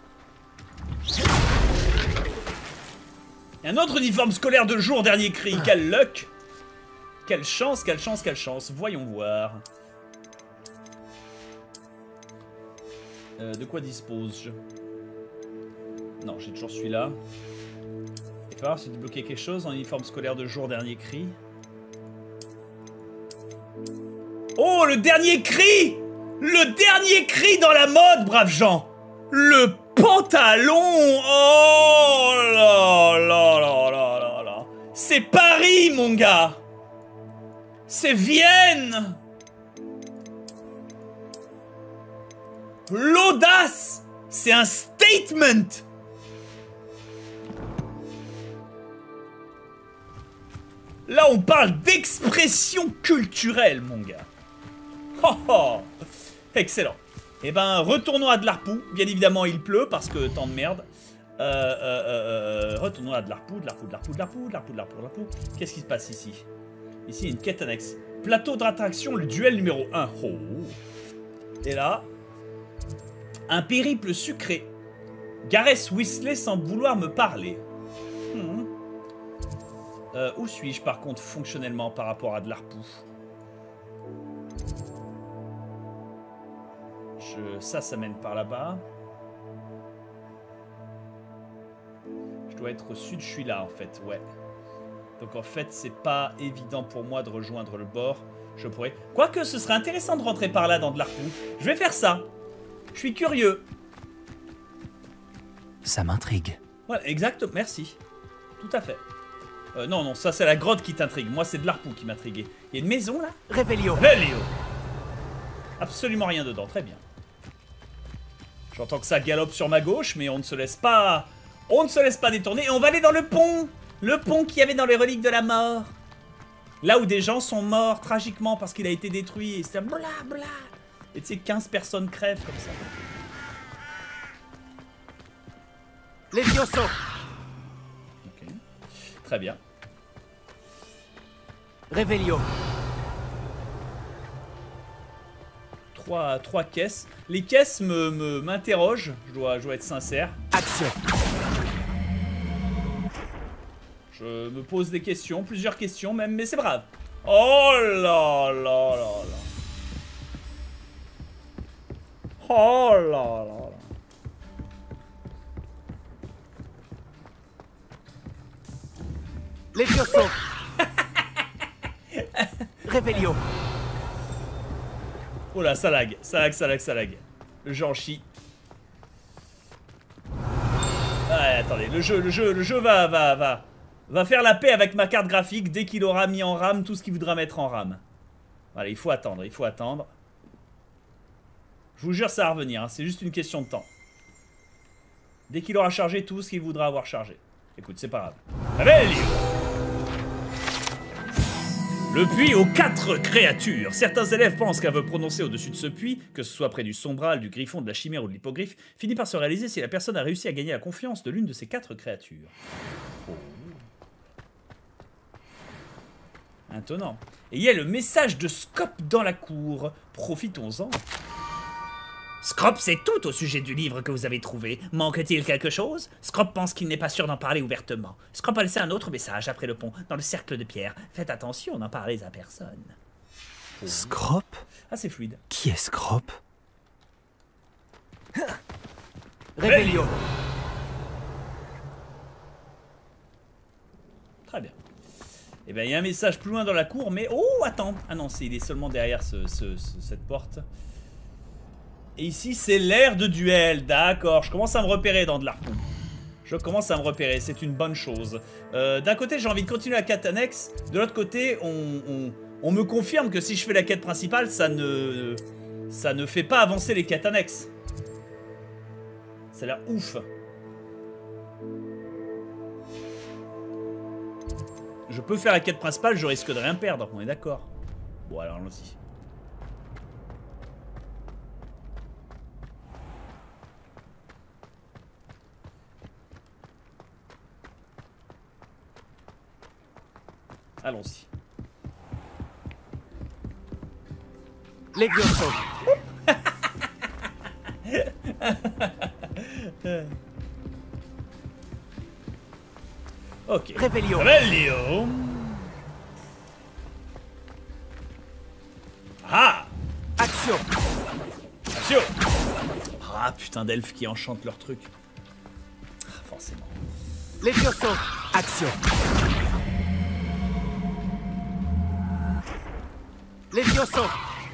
Et un autre uniforme scolaire de jour, dernier cri. Quel luck. Quelle chance, quelle chance, quelle chance. Voyons voir. De quoi dispose-je? Non, j'ai toujours celui-là. Il va voir si j'ai débloqué quelque chose en uniforme scolaire de jour, dernier cri. Oh, le dernier cri! Le dernier cri dans la mode, braves gens! Le pantalon! Oh là là là là là là! C'est Paris, mon gars! C'est Vienne! L'audace! C'est un statement! Là, on parle d'expression culturelle, mon gars. Oh, oh. Excellent. Eh ben, retournons à Dlarpou. Bien évidemment, il pleut parce que tant de merde. Retournons à Dlarpou. Qu'est-ce qui se passe ici? Ici, il y a une quête annexe. Plateau d'attraction, le duel numéro 1. Oh. Et là, un périple sucré. Gareth Weasley sans vouloir me parler. Où suis-je par contre fonctionnellement par rapport à Dlarpou? Ça mène par là-bas. Je dois être au sud, je suis là en fait, ouais. Donc en fait, c'est pas évident pour moi de rejoindre le bord. Je pourrais... Quoique, ce serait intéressant de rentrer par là dans Dlarpou. Je vais faire ça. Je suis curieux. Ça m'intrigue. Voilà, exact, merci. Tout à fait. Non, non, ça c'est la grotte qui t'intrigue. Moi, c'est Dlarpou qui m'intriguait. Il y a une maison là? Réveillon. Réveillon. Absolument rien dedans, très bien. J'entends que ça galope sur ma gauche, mais on ne se laisse pas... On ne se laisse pas détourner. Et on va aller dans le pont. Le pont qu'il y avait dans les reliques de la mort. Là où des gens sont morts tragiquement parce qu'il a été détruit. Et c'est bla bla. Et tu sais, 15 personnes crèvent comme ça. Levioso. Ok. Très bien. Réveillon. Trois caisses. Les caisses m'interrogent. Je dois être sincère. Action. Je me pose des questions, plusieurs questions même, mais c'est brave. Oh là là là là. Oh là là là. Levioso. Réveillon. Oh là, ça lag. Le jeu en chie. Ah, attendez, le jeu va faire la paix avec ma carte graphique dès qu'il aura mis en RAM tout ce qu'il voudra mettre en RAM. Voilà, il faut attendre. Je vous jure, ça va revenir, hein, c'est juste une question de temps. Dès qu'il aura chargé tout ce qu'il voudra avoir chargé. Écoute, c'est pas grave. Réveillon. Le puits aux 4 créatures. Certains élèves pensent qu'un vœu prononcé au-dessus de ce puits, que ce soit près du sombral, du griffon, de la chimère ou de l'hippogriffe, finit par se réaliser si la personne a réussi à gagner la confiance de l'une de ces 4 créatures. Oh. Étonnant. Et il y a le message de Scop dans la cour. Profitons-en. Scrop sait tout au sujet du livre que vous avez trouvé. Manque-t-il quelque chose? Scrop pense qu'il n'est pas sûr d'en parler ouvertement. Scrop a laissé un autre message après le pont, dans le cercle de pierre. Faites attention, n'en parlez à personne. Oh. Scrop? Ah, c'est fluide. Qui est Scrop? Réveillon. Très bien. Eh bien, il y a un message plus loin dans la cour, mais... Oh, attends. Ah non, il est seulement derrière cette porte. Et ici, c'est l'ère de duel. D'accord, je commence à me repérer dans Dlarpou. C'est une bonne chose. D'un côté, j'ai envie de continuer la quête annexe. De l'autre côté, on me confirme que si je fais la quête principale, ça ne Ça ne fait pas avancer les quêtes annexes. Ça a l'air ouf. Je peux faire la quête principale, je risque de rien perdre, on est d'accord. Bon alors allons-y. Allons-y. Levioso. Ok. Revelio. Revelio. Ah. Action. Action. Ah putain d'elfes qui enchantent leur truc. Ah, forcément. Levioso. Action. Levioso.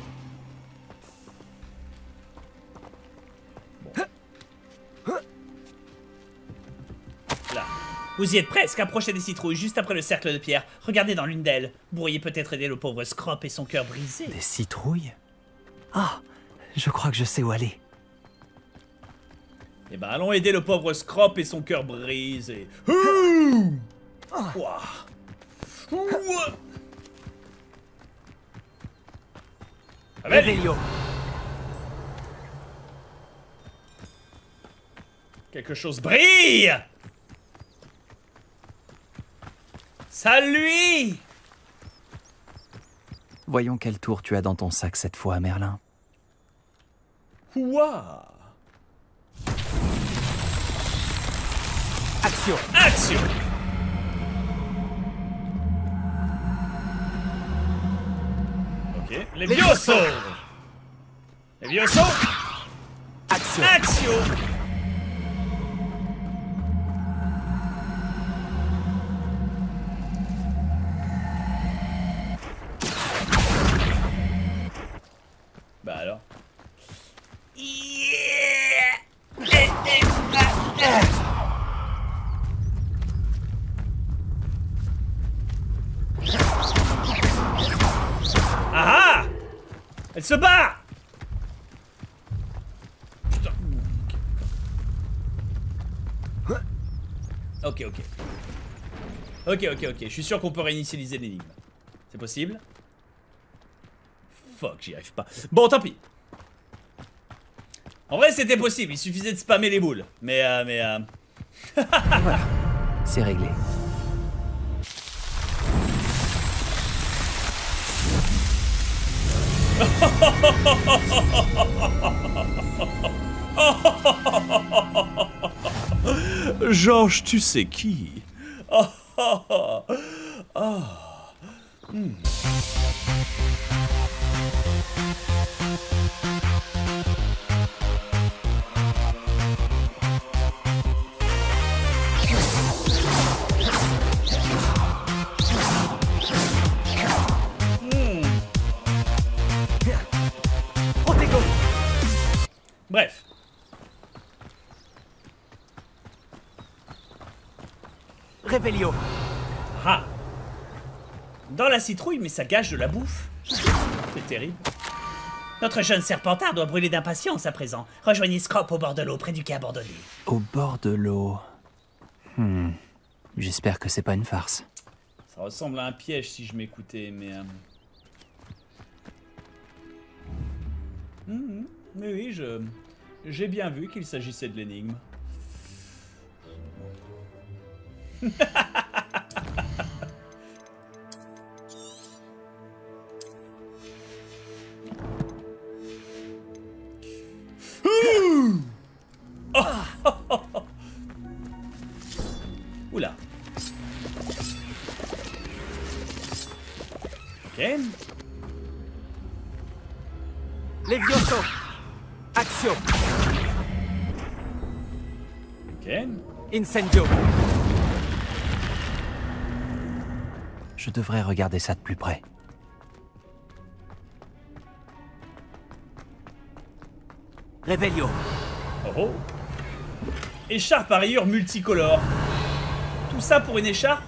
Là. Vous y êtes presque, approchez des citrouilles juste après le cercle de pierre. Regardez dans l'une d'elles. Vous pourriez peut-être aider le pauvre Scrop et son cœur brisé. Des citrouilles? Ah, je crois que je sais où aller. Eh ben allons aider le pauvre Scrop et son cœur brisé. Ouh. Ouah. Ouah. Revelio. Quelque chose brille. Salut. Voyons quel tour tu as dans ton sac cette fois, Merlin. Ouah. Action. Action. Ok. Levioso. Levioso. Action. Action. Bah alors. Ah ah! Elle se bat! Putain. Ok. Ok. Je suis sûr qu'on peut réinitialiser l'énigme. C'est possible? Fuck, j'y arrive pas. Bon, tant pis. En vrai, c'était possible. Il suffisait de spammer les boules. Mais Voilà, c'est réglé. Georges, tu sais qui? Bref. Revelio. Ah. Dans la citrouille, mais ça gâche de la bouffe. C'est terrible. Notre jeune serpentard doit brûler d'impatience à présent. Rejoignez Scrop au bord de l'eau, près du quai abandonné. Au bord de l'eau. J'espère que c'est pas une farce. Ça ressemble à un piège si je m'écoutais, mais... Mais oui, j'ai bien vu qu'il s'agissait de l'énigme. Oula. Ok. Levioso. Action. Ok. Incendio. Je devrais regarder ça de plus près. Revelio. Oh. Écharpe à rayures multicolores. Tout ça pour une écharpe?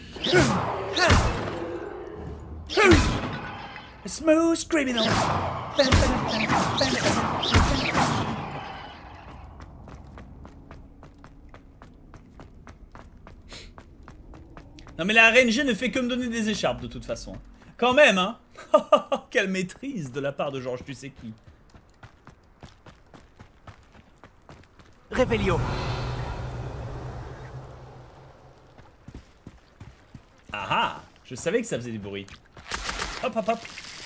Smooth criminal. Non mais la RNG ne fait que me donner des écharpes de toute façon. Quand même, hein. Quelle maîtrise de la part de Georges tu sais qui. Réveillon. Ah ah, je savais que ça faisait du bruit. Hop hop hop.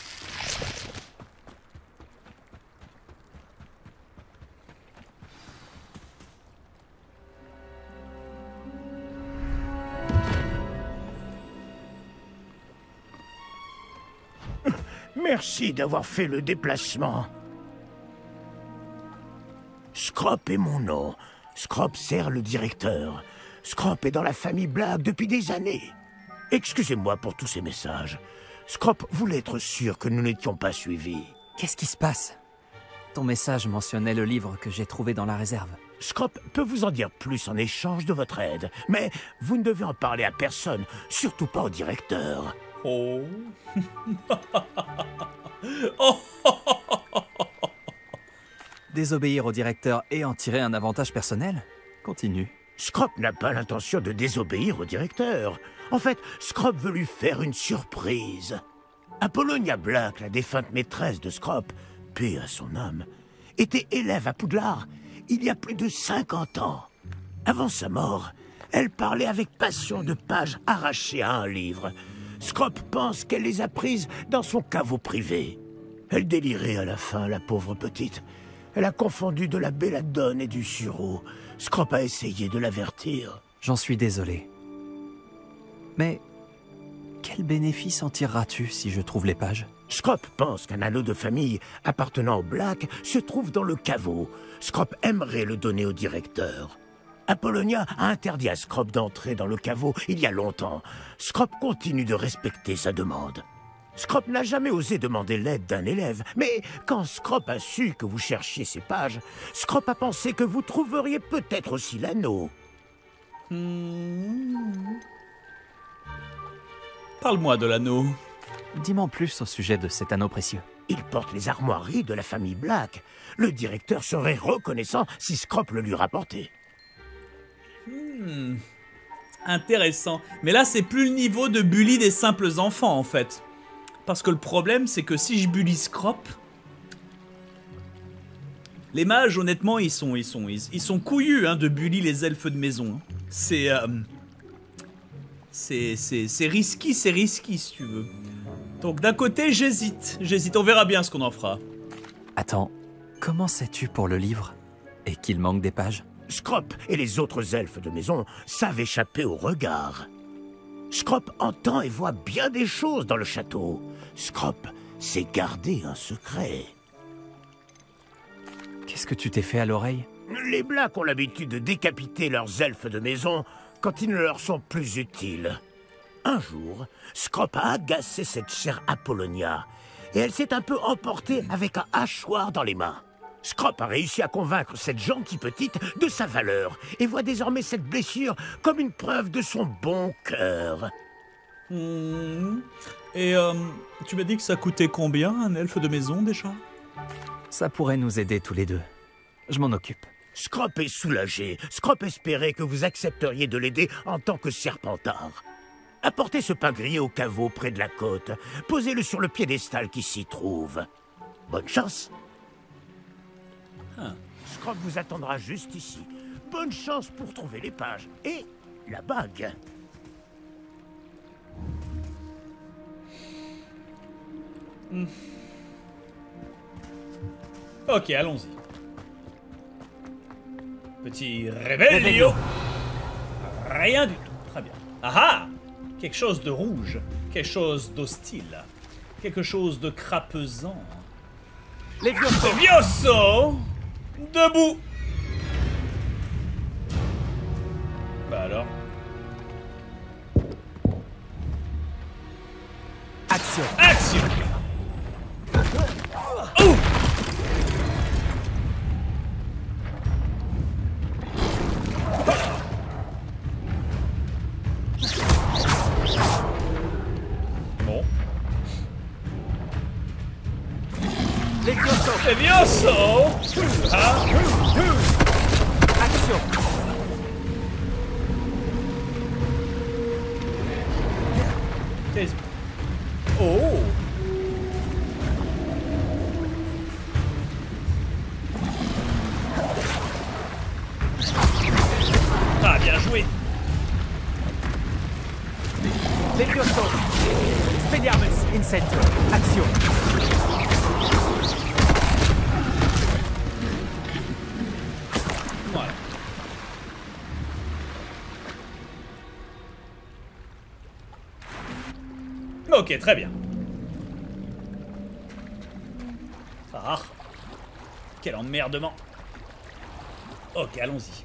Merci d'avoir fait le déplacement. Scrop est mon nom. Scrop sert le directeur. Scrop est dans la famille Black depuis des années. Excusez-moi pour tous ces messages. Scrop voulait être sûr que nous n'étions pas suivis. Qu'est-ce qui se passe? Ton message mentionnait le livre que j'ai trouvé dans la réserve. Scrop peut vous en dire plus en échange de votre aide, mais vous ne devez en parler à personne, surtout pas au directeur. Oh. Oh. Désobéir au directeur et en tirer un avantage personnel? Continue. Scrop n'a pas l'intention de désobéir au directeur. En fait, Scrop veut lui faire une surprise. Apollonia Black, la défunte maîtresse de Scrop, paix à son âme, était élève à Poudlard il y a plus de 50 ans. Avant sa mort, elle parlait avec passion de pages arrachées à un livre. Scrop pense qu'elle les a prises dans son caveau privé. Elle délirait à la fin, la pauvre petite. Elle a confondu de la belladone et du sureau. Scrop a essayé de l'avertir. J'en suis désolé. Mais quel bénéfice en tireras-tu si je trouve les pages? Scrop pense qu'un anneau de famille appartenant au Black se trouve dans le caveau. Scrop aimerait le donner au directeur. Apollonia a interdit à Scrop d'entrer dans le caveau il y a longtemps. Scrop continue de respecter sa demande. Scrop n'a jamais osé demander l'aide d'un élève, mais quand Scrop a su que vous cherchiez ces pages, Scrop a pensé que vous trouveriez peut-être aussi l'anneau. Parle-moi de l'anneau. Dis-moi plus au sujet de cet anneau précieux. Il porte les armoiries de la famille Black. Le directeur serait reconnaissant si Scrop le lui rapportait. Intéressant. Mais là, c'est plus le niveau de bully des simples enfants, en fait. Parce que le problème, c'est que si je bully Scrop... Les mages, honnêtement, ils sont couillus hein, de bully les elfes de maison. Hein. C'est risky, si tu veux. Donc d'un côté, j'hésite. On verra bien ce qu'on en fera. Attends, comment sais-tu pour le livre? Et qu'il manque des pages? Scrop et les autres elfes de maison savent échapper au regard. Scrop entend et voit bien des choses dans le château. Scrop sait garder un secret. Qu'est-ce que tu t'es fait à l'oreille? Les Blacks ont l'habitude de décapiter leurs elfes de maison quand ils ne leur sont plus utiles. Un jour, Scrop a agacé cette chère Apollonia, et elle s'est un peu emportée avec un hachoir dans les mains. Scrop a réussi à convaincre cette gentille petite de sa valeur, et voit désormais cette blessure comme une preuve de son bon cœur. Et tu m'as dit que ça coûtait combien, un elfe de maison, déjà? Ça pourrait nous aider tous les deux. Je m'en occupe. Scrop est soulagé. Scrop espérait que vous accepteriez de l'aider en tant que serpentard. Apportez ce pain grillé au caveau près de la côte. Posez-le sur le piédestal qui s'y trouve. Bonne chance. Scrop vous attendra juste ici. Bonne chance pour trouver les pages et la bague. Ok, allons-y. Petit rébellion. Rien du tout. Très bien. Ah ah! Quelque chose de rouge. Quelque chose d'hostile. Quelque chose de crapesant. Les Vioso! Debout! Bah alors. Action! Action! Oh! Bon. Levioso. Levioso. Ah. Action. Oh. Ah, bien joué. Levioso. Expelliarmus. Incendio. Action. Voilà. Ok, très bien. Ah. Quel emmerdement. Ok, allons-y.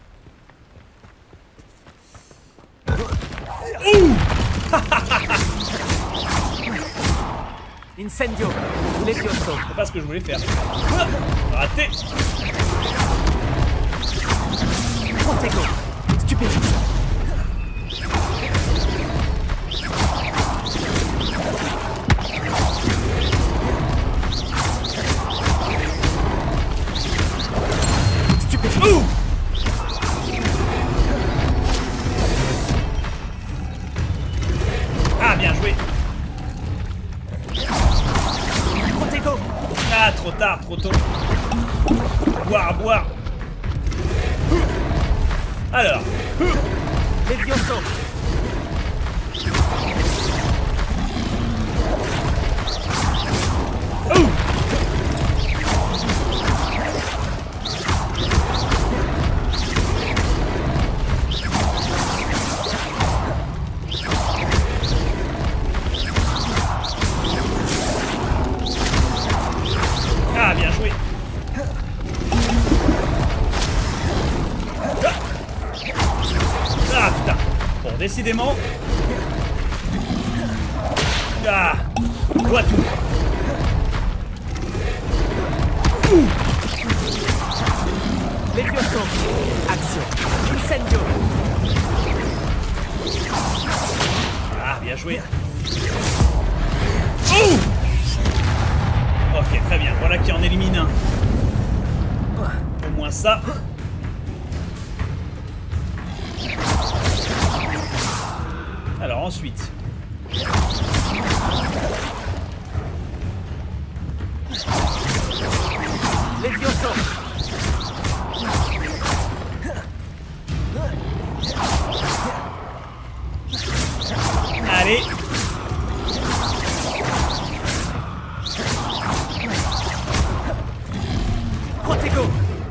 Ouh. Incendio. Levioso. C'est pas ce que je voulais faire. Raté. Protego. Stupéfiant. Ouh. Ah, bien joué. Protego. Ah, trop tard, trop tôt. Boire, boire. Alors. Levioso. Ouh. Ah, bien joué. Ah, putain. Bon, décidément. Ah, vois tout. Levioso. Action. Incendio. Ah, bien joué. Ouh. Ok, très bien. Voilà qui en élimine un. Au moins ça. Alors ensuite. Levioso. Allez. Protego.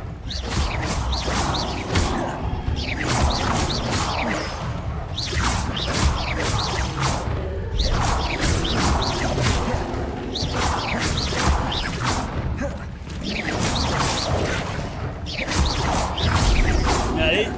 Allez.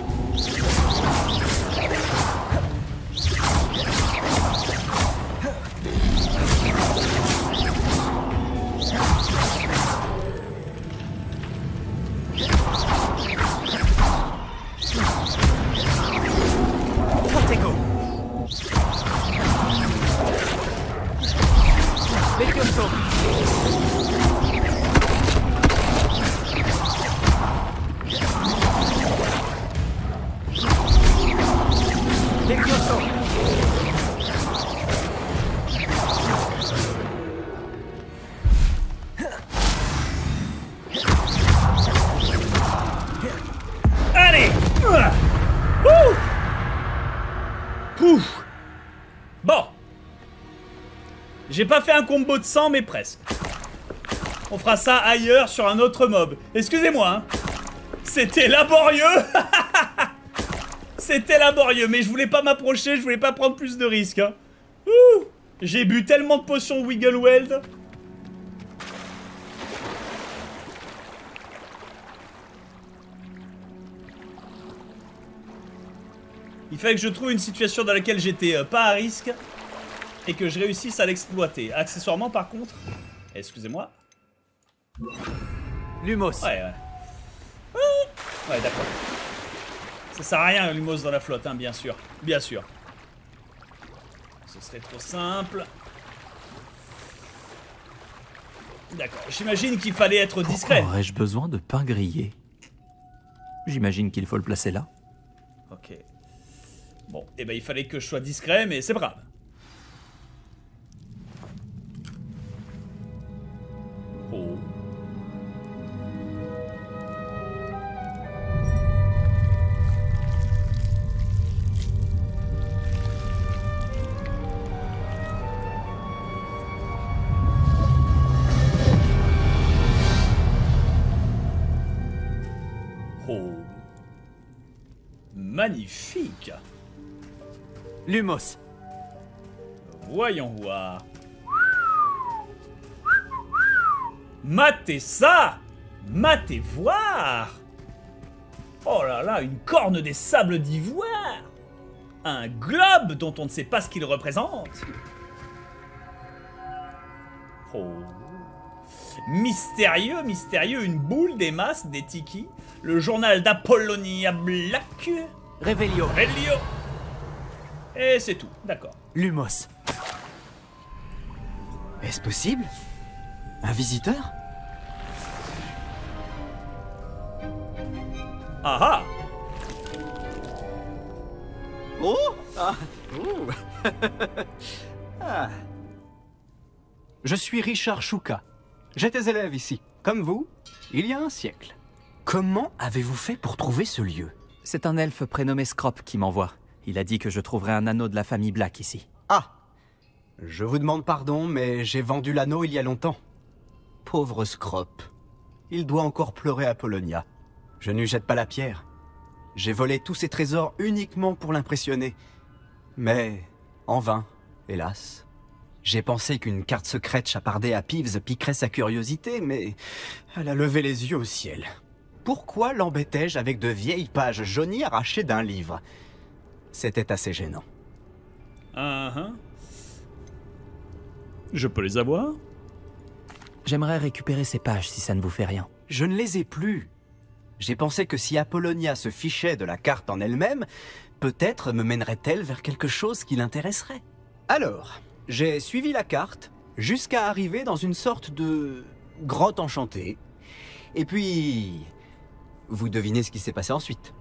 Protego. Levioso. Levioso. Allez. Ouh. Pouf. Bon. J'ai pas fait un combo de 100, mais presque. On fera ça ailleurs sur un autre mob. Excusez-moi, hein. C'était laborieux. C'était laborieux, mais je voulais pas m'approcher, je voulais pas prendre plus de risques. Hein. Ouh. J'ai bu tellement de potions Wiggleweld. Il fallait que je trouve une situation dans laquelle j'étais pas à risque et que je réussisse à l'exploiter. Accessoirement, par contre... Excusez-moi. Lumos. Ouais, ouais. Ouais, d'accord. Ça sert à rien, Lumos dans la flotte, hein, bien sûr. Bien sûr. Ce serait trop simple. D'accord, j'imagine qu'il fallait être discret. Pourquoi aurais-je besoin de pain grillé? J'imagine qu'il faut le placer là. Ok. Bon, et ben il fallait que je sois discret, mais c'est pas grave. Oh. Oh. Magnifique. Lumos. Voyons voir. Matez ça! Matez voir! Oh là là, une corne des sables d'ivoire! Un globe dont on ne sait pas ce qu'il représente! Oh! Mystérieux, mystérieux, une boule, des masses, des tikis, le journal d'Apollonia Black. Revelio. Revelio! Et c'est tout, d'accord. Lumos. Est-ce possible? Un visiteur? Ah ah! Oh! Ah! Ouh. Ah. Je suis Richard Chouka. J'étais élève ici, comme vous, il y a un siècle. Comment avez-vous fait pour trouver ce lieu? C'est un elfe prénommé Scrop qui m'envoie. Il a dit que je trouverais un anneau de la famille Black ici. Ah! Je vous demande pardon, mais j'ai vendu l'anneau il y a longtemps. Pauvre Scrop. Il doit encore pleurer Apollonia. Je ne lui jette pas la pierre. J'ai volé tous ses trésors uniquement pour l'impressionner. Mais en vain, hélas. J'ai pensé qu'une carte secrète chapardée à Peeves piquerait sa curiosité, mais elle a levé les yeux au ciel. Pourquoi l'embêtais-je avec de vieilles pages jaunies arrachées d'un livre? C'était assez gênant. Je peux les avoir? J'aimerais récupérer ces pages si ça ne vous fait rien. Je ne les ai plus. J'ai pensé que si Apollonia se fichait de la carte en elle-même, peut-être me mènerait-elle vers quelque chose qui l'intéresserait. Alors, j'ai suivi la carte jusqu'à arriver dans une sorte de grotte enchantée. Et puis, vous devinez ce qui s'est passé ensuite.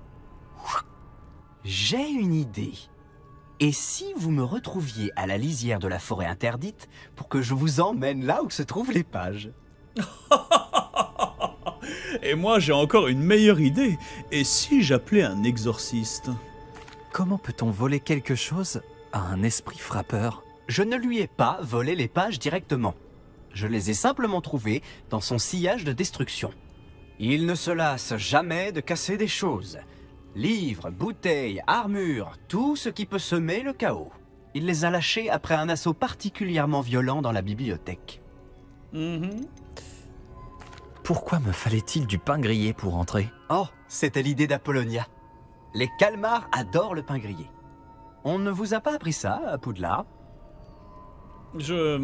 J'ai une idée. Et si vous me retrouviez à la lisière de la forêt interdite pour que je vous emmène là où se trouvent les pages? Et moi j'ai encore une meilleure idée. Et si j'appelais un exorciste? Comment peut-on voler quelque chose à un esprit frappeur? Je ne lui ai pas volé les pages directement. Je les ai simplement trouvées dans son sillage de destruction. Il ne se lasse jamais de casser des choses. Livres, bouteilles, armures, tout ce qui peut semer le chaos. Il les a lâchés après un assaut particulièrement violent dans la bibliothèque. Pourquoi me fallait-il du pain grillé pour entrer? Oh, c'était l'idée d'Apollonia. Les calmars adorent le pain grillé. On ne vous a pas appris ça à Poudlard? Je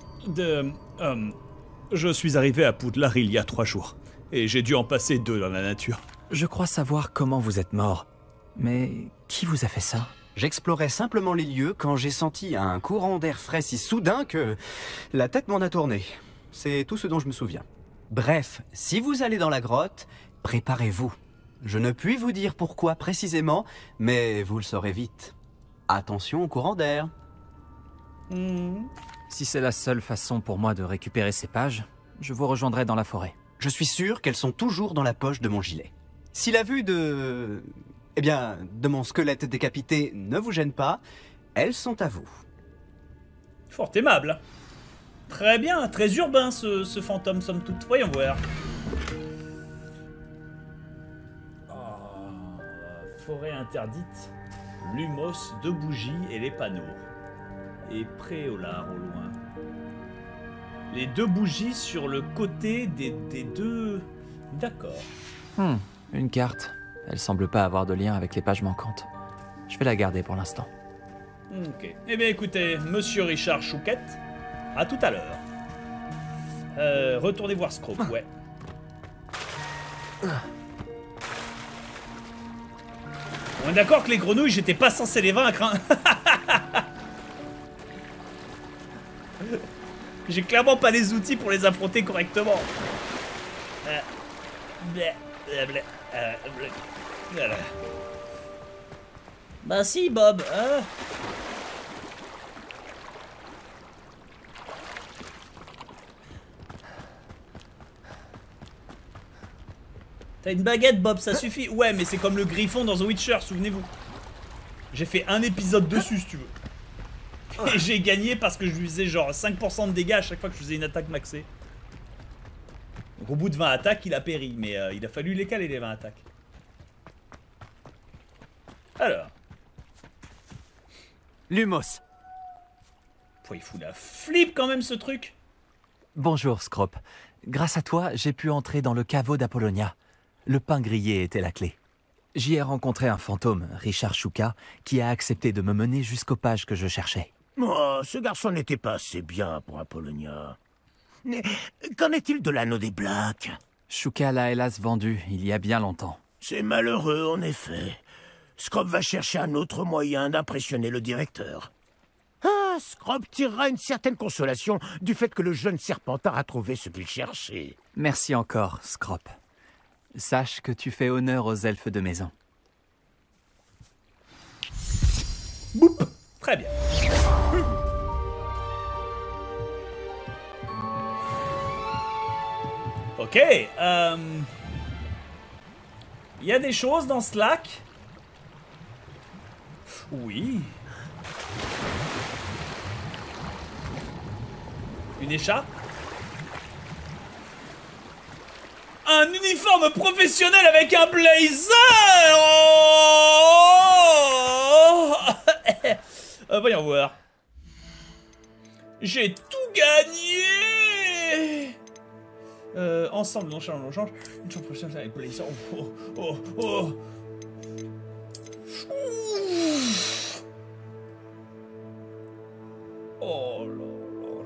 suis arrivé à Poudlard il y a 3 jours. Et j'ai dû en passer 2 dans la nature. Je crois savoir comment vous êtes mort. Mais qui vous a fait ça? J'explorais simplement les lieux quand j'ai senti un courant d'air frais si soudain que la tête m'en a tourné. C'est tout ce dont je me souviens. Bref, si vous allez dans la grotte, préparez-vous. Je ne puis vous dire pourquoi précisément, mais vous le saurez vite. Attention au courant d'air. Si c'est la seule façon pour moi de récupérer ces pages, je vous rejoindrai dans la forêt. Je suis sûr qu'elles sont toujours dans la poche de mon gilet. Si la vue de mon squelette décapité ne vous gêne pas, elles sont à vous. Fort aimable. Très bien, très urbain ce fantôme, somme toute. Voyons voir. Forêt interdite, Lumos, 2 bougies et les panneaux. Et Préolard au loin. Les 2 bougies sur le côté des 2... D'accord. Une carte. Elle semble pas avoir de lien avec les pages manquantes. Je vais la garder pour l'instant. Ok. Eh bien écoutez, monsieur Richard Chouquette, à tout à l'heure. Retournez voir Scrop, ouais. On est d'accord que les grenouilles, j'étais pas censé les vaincre, hein. J'ai clairement pas les outils pour les affronter correctement. Bah si, Bob. T'as une baguette, Bob, ça suffit. Ouais, mais c'est comme le griffon dans The Witcher, souvenez-vous. J'ai fait un épisode dessus, si tu veux. Et j'ai gagné parce que je lui faisais genre 5% de dégâts à chaque fois que je faisais une attaque maxée. Donc au bout de 20 attaques, il a péri. Mais il a fallu les caler, les 20 attaques. Alors. Lumos. Il fout la flip quand même, ce truc. Bonjour, Scrop. Grâce à toi, j'ai pu entrer dans le caveau d'Apollonia. Le pain grillé était la clé. J'y ai rencontré un fantôme, Richard Shuka, qui a accepté de me mener jusqu'aux pages que je cherchais. Oh, ce garçon n'était pas assez bien pour Apollonia. Qu'en est-il de l'anneau des Blacks? Shuka l'a hélas vendu il y a bien longtemps. C'est malheureux, en effet. Scrop va chercher un autre moyen d'impressionner le directeur. Ah, Scrop tirera une certaine consolation du fait que le jeune Serpentard a trouvé ce qu'il cherchait. Merci encore, Scrop. Sache que tu fais honneur aux elfes de maison. Boop. Très bien. Ok. Il y a des choses dans Slack. Oui. Une écharpe. Un uniforme professionnel avec un blazer. Oh voyons voir. J'ai tout gagné. Ensemble, on change. Une chose professionnelle avec blazer. Oh. Oh là là.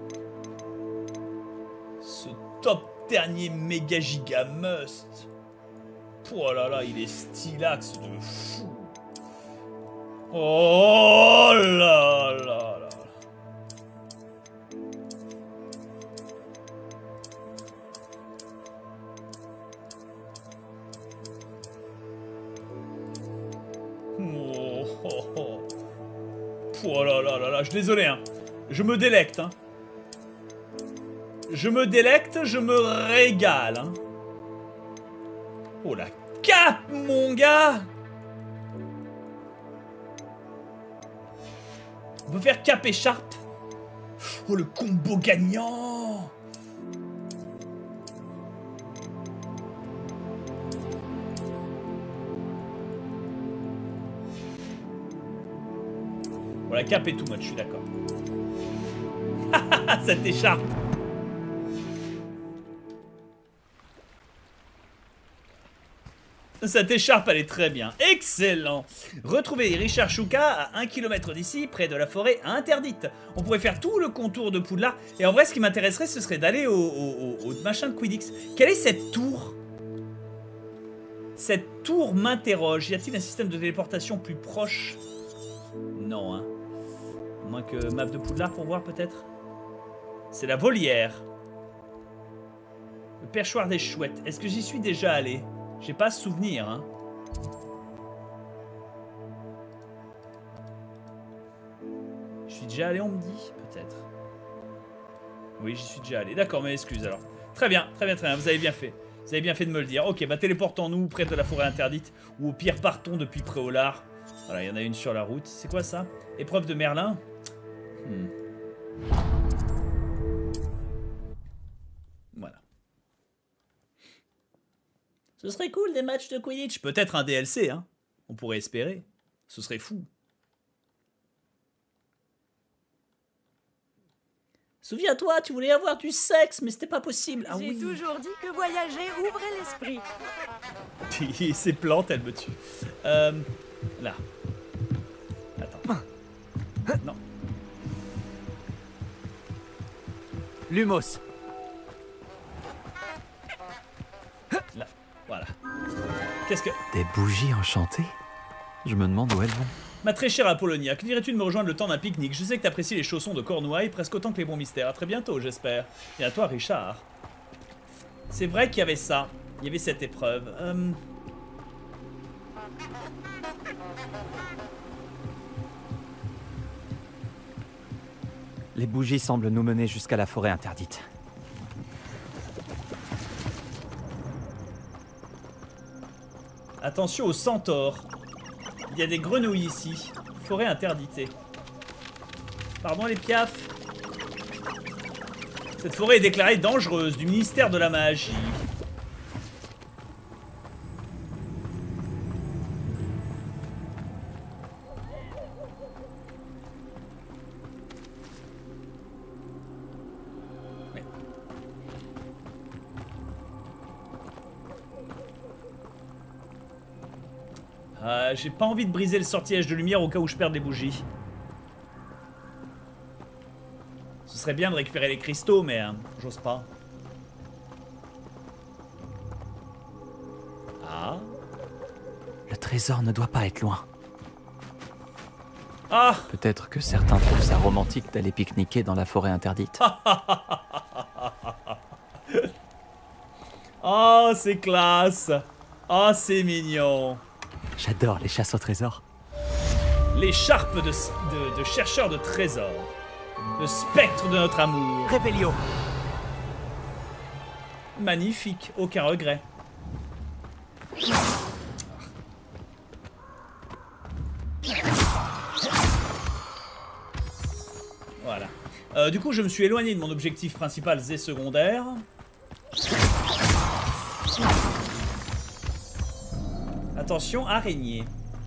Ce top dernier méga giga must. Oh là là, il est stylax de fou. Oh là là là. Oh là là là là, je suis désolé hein. Je me délecte hein. Je me délecte, je me régale hein. Oh la cape mon gars. On peut faire cape écharpe. Oh le combo gagnant. Bon, la cape est too much, je suis d'accord. Cette écharpe. Cette écharpe, elle est très bien. Excellent. Retrouvez Richard Shuka à 1 km d'ici, près de la forêt interdite. On pourrait faire tout le contour de Poudlard. Et en vrai, ce qui m'intéresserait, ce serait d'aller au machin de Quidditch. Quelle est cette tour? Cette tour m'interroge. Y a-t-il un système de téléportation plus proche? Non, hein. Moins que map de Poudlard pour voir, peut-être. C'est la volière. Le perchoir des chouettes. Est-ce que j'y suis déjà allé? J'ai pas souvenir, hein. Je suis déjà allé, on me dit, peut-être. Oui, j'y suis déjà allé. D'accord, mais excuse alors. Très bien, très bien, très bien. Vous avez bien fait. Vous avez bien fait de me le dire. Ok, bah téléportons-nous près de la forêt interdite. Ou au pire, partons depuis Préolard. Voilà, il y en a une sur la route. C'est quoi ça? Épreuve de Merlin. Voilà. Ce serait cool des matchs de Quidditch. Peut-être un DLC, hein. On pourrait espérer. Ce serait fou. Souviens-toi, tu voulais avoir du sexe, mais c'était pas possible. Ah J'ai oui. toujours dit que voyager ouvrait l'esprit. Ces plantes, elles me tuent. Là. Attends. Non. Lumos. Là. Voilà. Qu'est-ce que... Des bougies enchantées? Je me demande où elles vont. Ma très chère Apollonia, que dirais-tu de me rejoindre le temps d'un pique-nique? Je sais que t'apprécies les chaussons de Cornouailles presque autant que les bons mystères. À très bientôt, j'espère. Et à toi, Richard. C'est vrai qu'il y avait ça. Il y avait cette épreuve. Les bougies semblent nous mener jusqu'à la forêt interdite. Attention aux centaures. Il y a des grenouilles ici. Forêt interdite. Pardon les piafs. Cette forêt est déclarée dangereuse du ministère de la Magie. J'ai pas envie de briser le sortilège de lumière au cas où je perde les bougies. Ce serait bien de récupérer les cristaux, mais j'ose pas. Ah. Le trésor ne doit pas être loin. Ah. Peut-être que certains trouvent ça romantique d'aller pique-niquer dans la forêt interdite. Oh, c'est classe. Oh, c'est mignon. J'adore les chasses au trésor. L'écharpe de chercheur de trésors. Le spectre de notre amour. Révélio. Magnifique, aucun regret. Voilà. Du coup, je me suis éloigné de mon objectif principal et secondaire. Attention, araignée.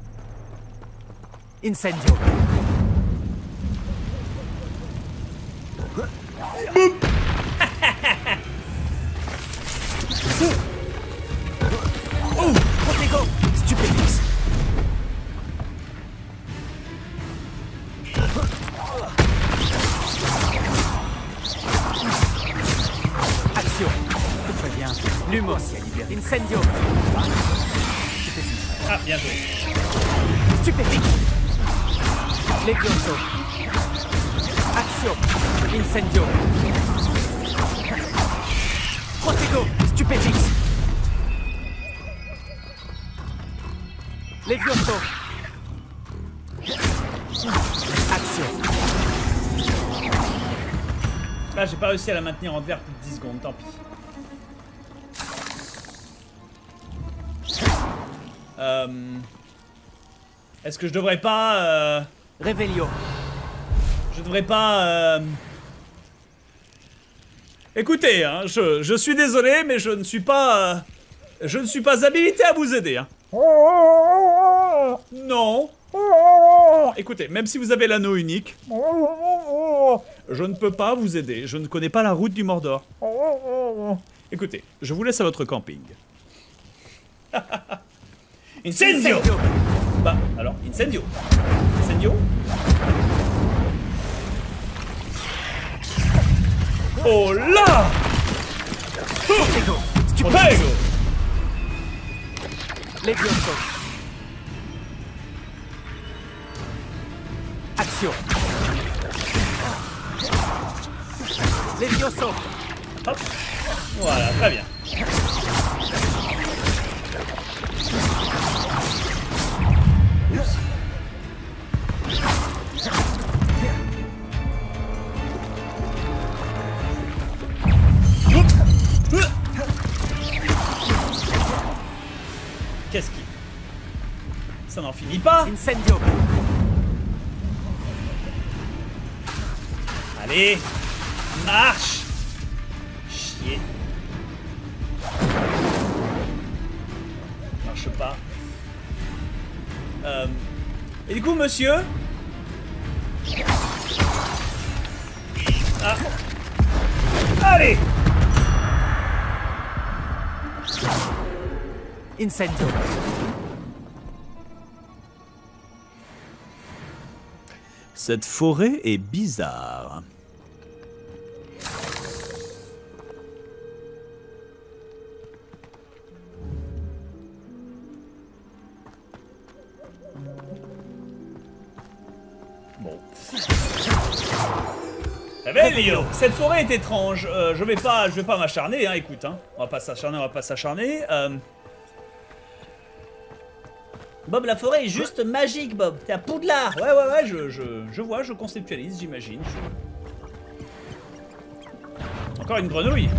Incendio. Protego. Stupéfix. Action. Très bien. Lumos. Incendio. Ah, bien joué. Stupéfix. Levioso. Action. Incendio. Protego. Stupéfix. Levioso. Action. Ah, j'ai pas réussi à la maintenir en vert plus de 10 secondes, tant pis. Est-ce que je devrais pas... Révélio. Je devrais pas... Écoutez, hein, je suis désolé, mais je ne suis pas... je ne suis pas habilité à vous aider. Hein. Non. Écoutez, même si vous avez l'anneau unique, je ne peux pas vous aider. Je ne connais pas la route du Mordor. Écoutez, je vous laisse à votre camping. Incendio. Bah, alors, Incendio. Incendio. Oh là. Protego. Protego. Levioso. Action. Levioso. Hop. Voilà, très bien. Qu'est-ce qui... Ça n'en finit pas. Incendio. Allez. Marche. Chier. Marche pas. Et du coup, monsieur... Ah. Allez. Incendio. Cette forêt est bizarre. Revelio. Cette forêt est étrange. Je vais pas m'acharner, hein, écoute. Hein. On va pas s'acharner, Bob, la forêt est juste magique, Bob. T'es à Poudlard. Ouais, je vois, je conceptualise, j'imagine. Encore une grenouille.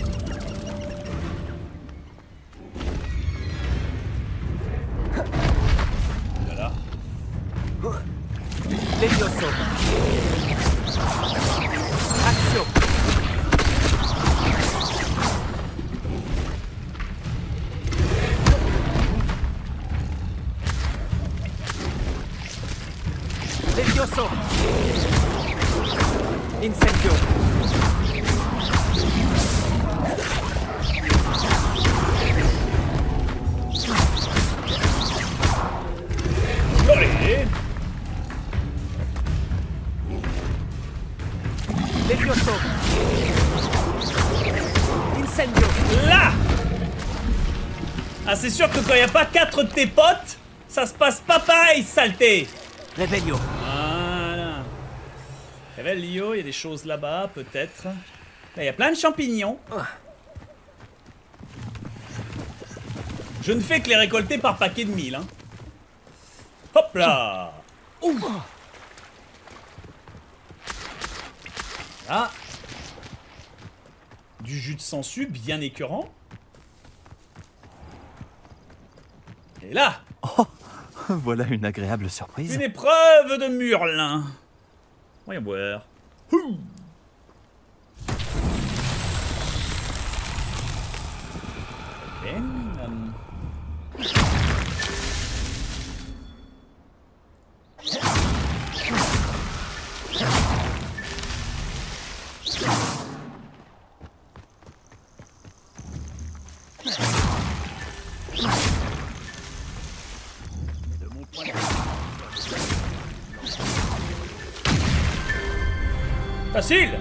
Voilà. Levioso. Action. Levioso. Incendio. Allez. Levioso. Incendio. Là. Ah, c'est sûr que quand il n'y a pas 4 de tes potes, ça se passe pas pareil, saleté. Revelio. Voilà. Revelio, il y a des choses là-bas, peut-être. Là, il y a plein de champignons. Je ne fais que les récolter par paquet de 1000. Hein. Hop là. Ouh. Là. Du jus de sangsue bien écœurant. Et là. Oh, voilà une agréable surprise. Une épreuve de Murlin. Voyons voir. Ouh. Ok. Facile.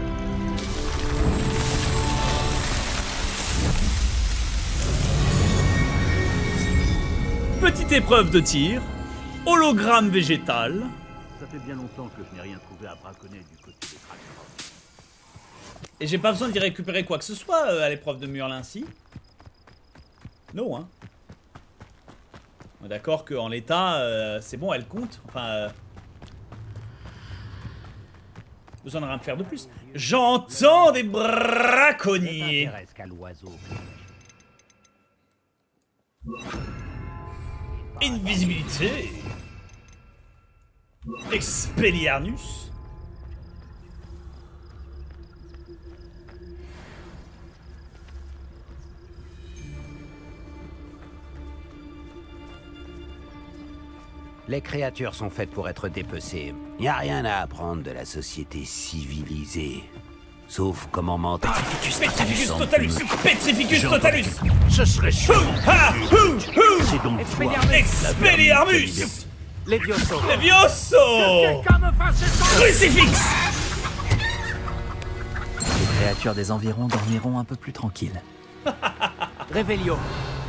Petite épreuve de tir. Hologramme végétal. Ça fait bien longtemps que je n'ai rien trouvé à braconner du côté des tracteurs. Et j'ai pas besoin d'y récupérer quoi que ce soit à l'épreuve de Murlin, si. Non, hein. On est d'accord qu'en l'état, c'est bon, elle compte. Enfin... besoin de rien faire de plus. J'entends des braconniers. Invisibilité. Expelliarmus. Les créatures sont faites pour être dépecées. Y a rien à apprendre de la société civilisée. Sauf comment mentir. Petrificus totalus. Petrificus totalus. Je serais chaud. C'est donc Expelliarmus. Levioso. Levioso. Crucifix. Les créatures des environs dormiront un peu plus tranquilles. Revelio.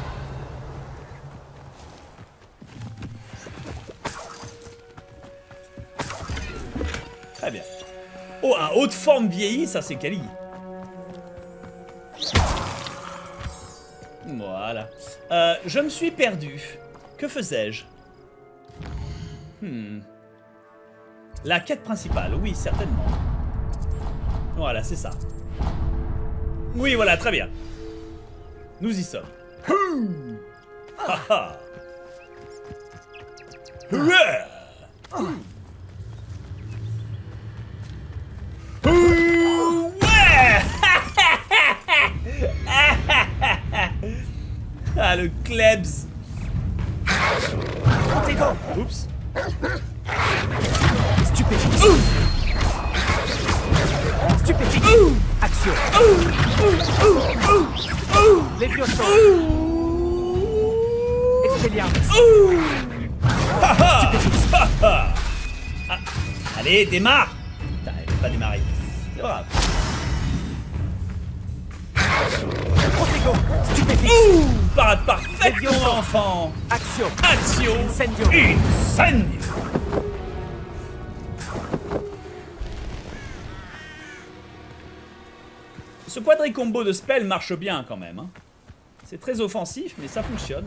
Très bien. Oh, un haute forme vieilli, ça c'est Kali. Voilà. Je me suis perdu. Que faisais-je? La quête principale, oui, certainement. Voilà, c'est ça. Oui, voilà, très bien. Nous y sommes. Haha. Ouais. Ah, le Klebs. Oups. Stupéfixe. Stupéfixe. Action. Levioso. Expelliarmus. Stupéfixe. Allez, démarre. Putain, elle n'est pas démarrée. C'est grave. Protego. Stupéfixe. Parade parfaite, mon enfant. Action. Action. Incendio. Incendio. Ce quadricombo de spell marche bien quand même. Hein. C'est très offensif, mais ça fonctionne.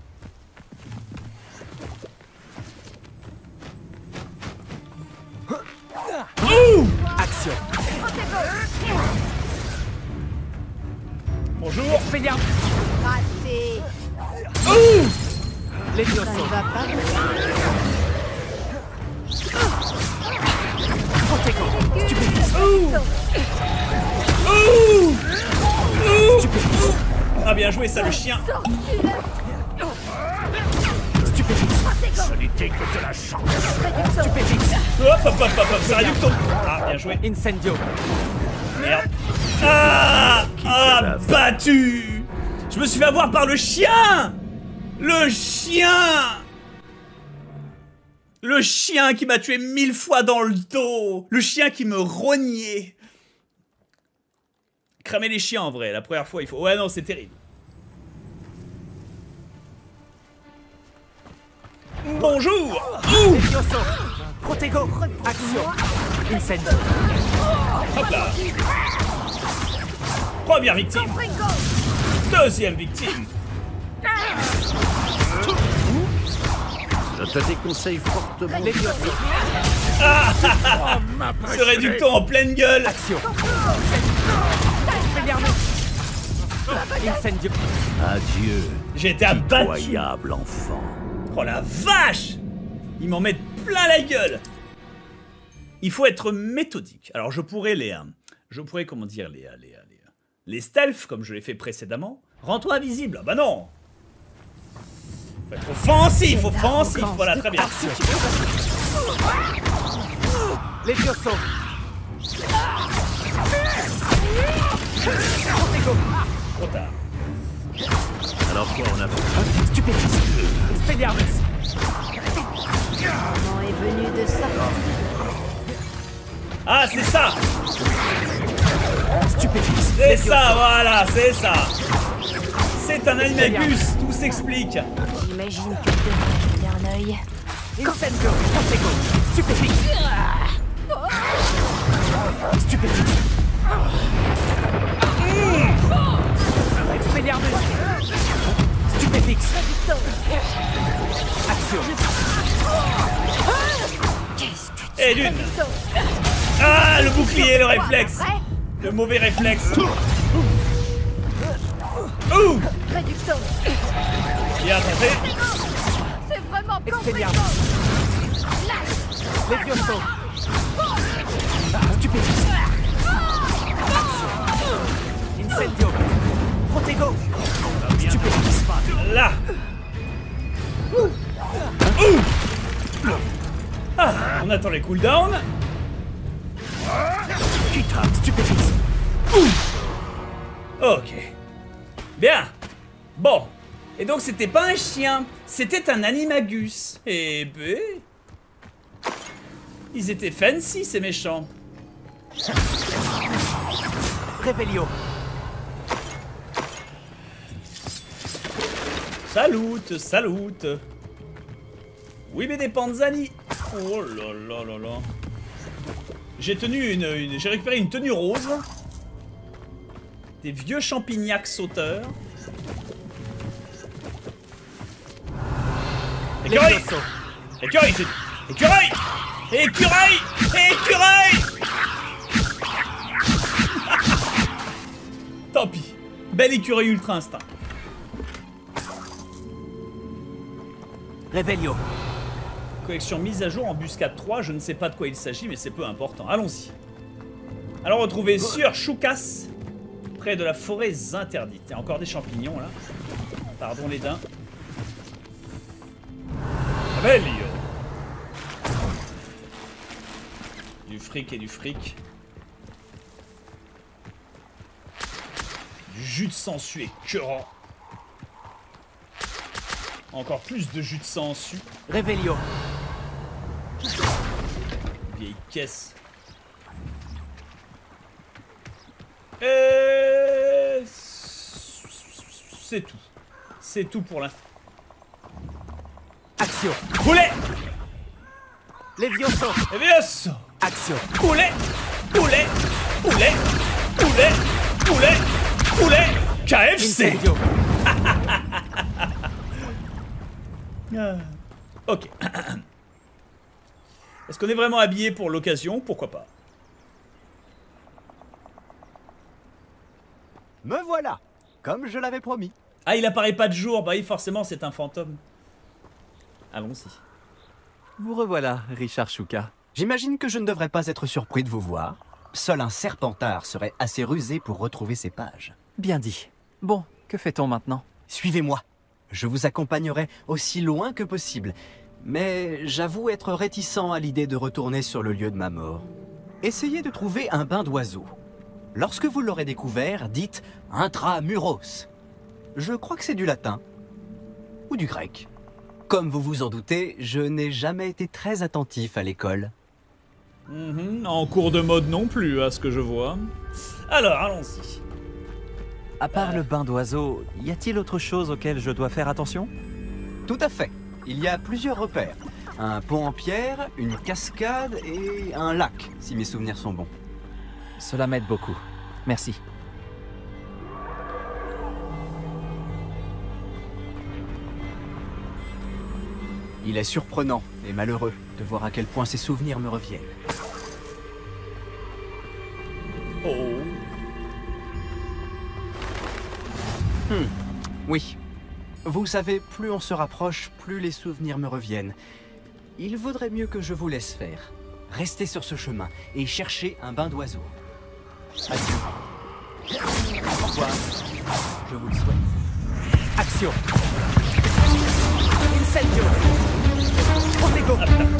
Ouh! Action. Bonjour. Raté. Ouh! Les Ça ne va pas. Ouh! Ouh! Ah, bien joué, ça, le chien. Ce n'était que de la chance. Hop, hop, hop, hop, ça réduit le ton. Ah, bien joué. Incendio. Merde. Ah! Ah, battu! Je me suis fait avoir par le chien! Le chien! Le chien qui m'a tué 1000 fois dans le dos! Le chien qui me rognait! Cramer les chiens en vrai, la première fois il faut... Ouais non, c'est terrible. Bonjour! Ouh! Protego. Action. Incendio. Hop là! Première victime! Deuxième victime! Je te déconseille fortement. Ah! Ce réducton en pleine gueule! Action. Incendio. Adieu. J'ai été abattu! Incroyable enfant. Oh la vache! Ils m'en mettent plein la gueule! Il faut être méthodique. Alors je pourrais comment dire, les stealth, comme je l'ai fait précédemment. Rends-toi invisible. Ah bah non! Faut être offensif, offensif. Voilà, très bien. Les Levioso. Trop tard. Alors quoi, on a... Stupéfice. Expelliarmus. Le moment est venu de sortir. Ah, c'est ça! Stupéfice. C'est ça, voilà, c'est ça! C'est un animagus, tout s'explique. J'imagine que tu devrais jeter un œil. Incendio. Protego. Stupéfice. Stupéfice. Expelliarmus. Stupéfixe. Action. Et d'une! Ah, le bouclier, le réflexe! Le mauvais réflexe! Ouh! Réducto. Bien tenté! C'est vraiment Expelliarmus. Levioso. Stupéfice. Incendio. Protego. Stupéfice. Là! Ouh! Ah, on attend les cooldowns. Stupéfice. Ok. Bien. Bon. Et donc c'était pas un chien, c'était un animagus. Eh ben... Ils étaient fancy ces méchants. Revelio. Salute, salute. Oui mais des panzani. Oh là là là là. J'ai j'ai récupéré une tenue rose. Des vieux champignacs sauteurs. Écureuil! Écureuil! Écureuil! Écureuil! Écureuil! Tant pis. Bel écureuil ultra instinct. Revelio. Collection mise à jour, embuscade 3, je ne sais pas de quoi il s'agit, mais c'est peu important. Allons-y. Alors retrouvé sur Choukas, près de la forêt interdite. Il y a encore des champignons là. Pardon les daims. Revelio. Du fric et du fric. Du jus de sangsue écœurant. Encore plus de jus de sangsue. Revelio. Vieille caisse. Et... c'est tout. C'est tout pour l'instant. Action. Poulet! Levioso. Levioso! Action. Poulet! Poulet! Poulet! Poulet! KFC. Ok. Est-ce qu'on est vraiment habillé pour l'occasion? Pourquoi pas. Me voilà, comme je l'avais promis. Ah, il apparaît pas de jour. Bah oui, forcément, c'est un fantôme. Allons-y. Vous revoilà, Richard Shuka. J'imagine que je ne devrais pas être surpris de vous voir. Seul un serpentard serait assez rusé pour retrouver ses pages. Bien dit. Bon, que fait-on maintenant? Suivez-moi. Je vous accompagnerai aussi loin que possible. Mais j'avoue être réticent à l'idée de retourner sur le lieu de ma mort. Essayez de trouver un bain d'oiseau. Lorsque vous l'aurez découvert, dites « intramuros ». Je crois que c'est du latin. Ou du grec. Comme vous vous en doutez, je n'ai jamais été très attentif à l'école. En cours de mode non plus, à ce que je vois. Alors, allons-y. À part le bain d'oiseau, y a-t-il autre chose auquel je dois faire attention? Tout à fait. Il y a plusieurs repères. Un pont en pierre, une cascade et un lac, si mes souvenirs sont bons. Cela m'aide beaucoup. Merci. Il est surprenant et malheureux de voir à quel point ces souvenirs me reviennent. Oh. Oui. Vous savez, plus on se rapproche, plus les souvenirs me reviennent. Il vaudrait mieux que je vous laisse faire. Restez sur ce chemin et cherchez un bain d'oiseau. Adieu. Au revoir. Je vous le souhaite. Action. Incendio. Protego.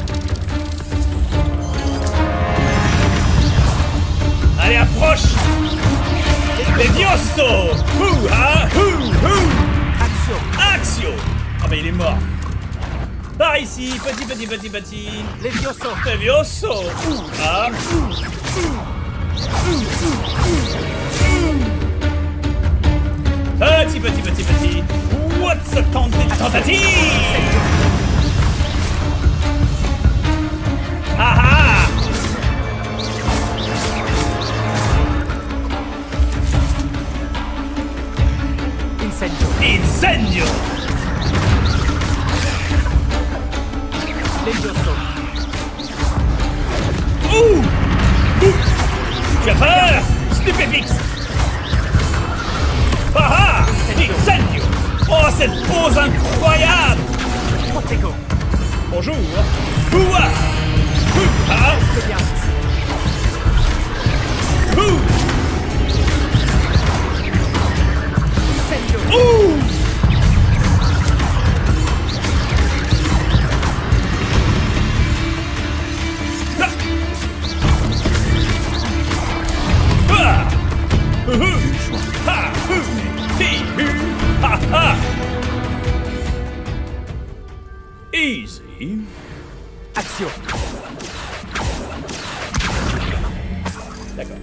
Allez, approche. Levioso. Action. Ah bah il est mort. Par ici, petit. Levioso. Petit. What's a tentative? Ah. Incendio. Tu as peur? Stupéfix. Ah. Incendio. Oh, cette pose incroyable. Protego. Bonjour. Ouah. Ah. Easy. Action. D'accord.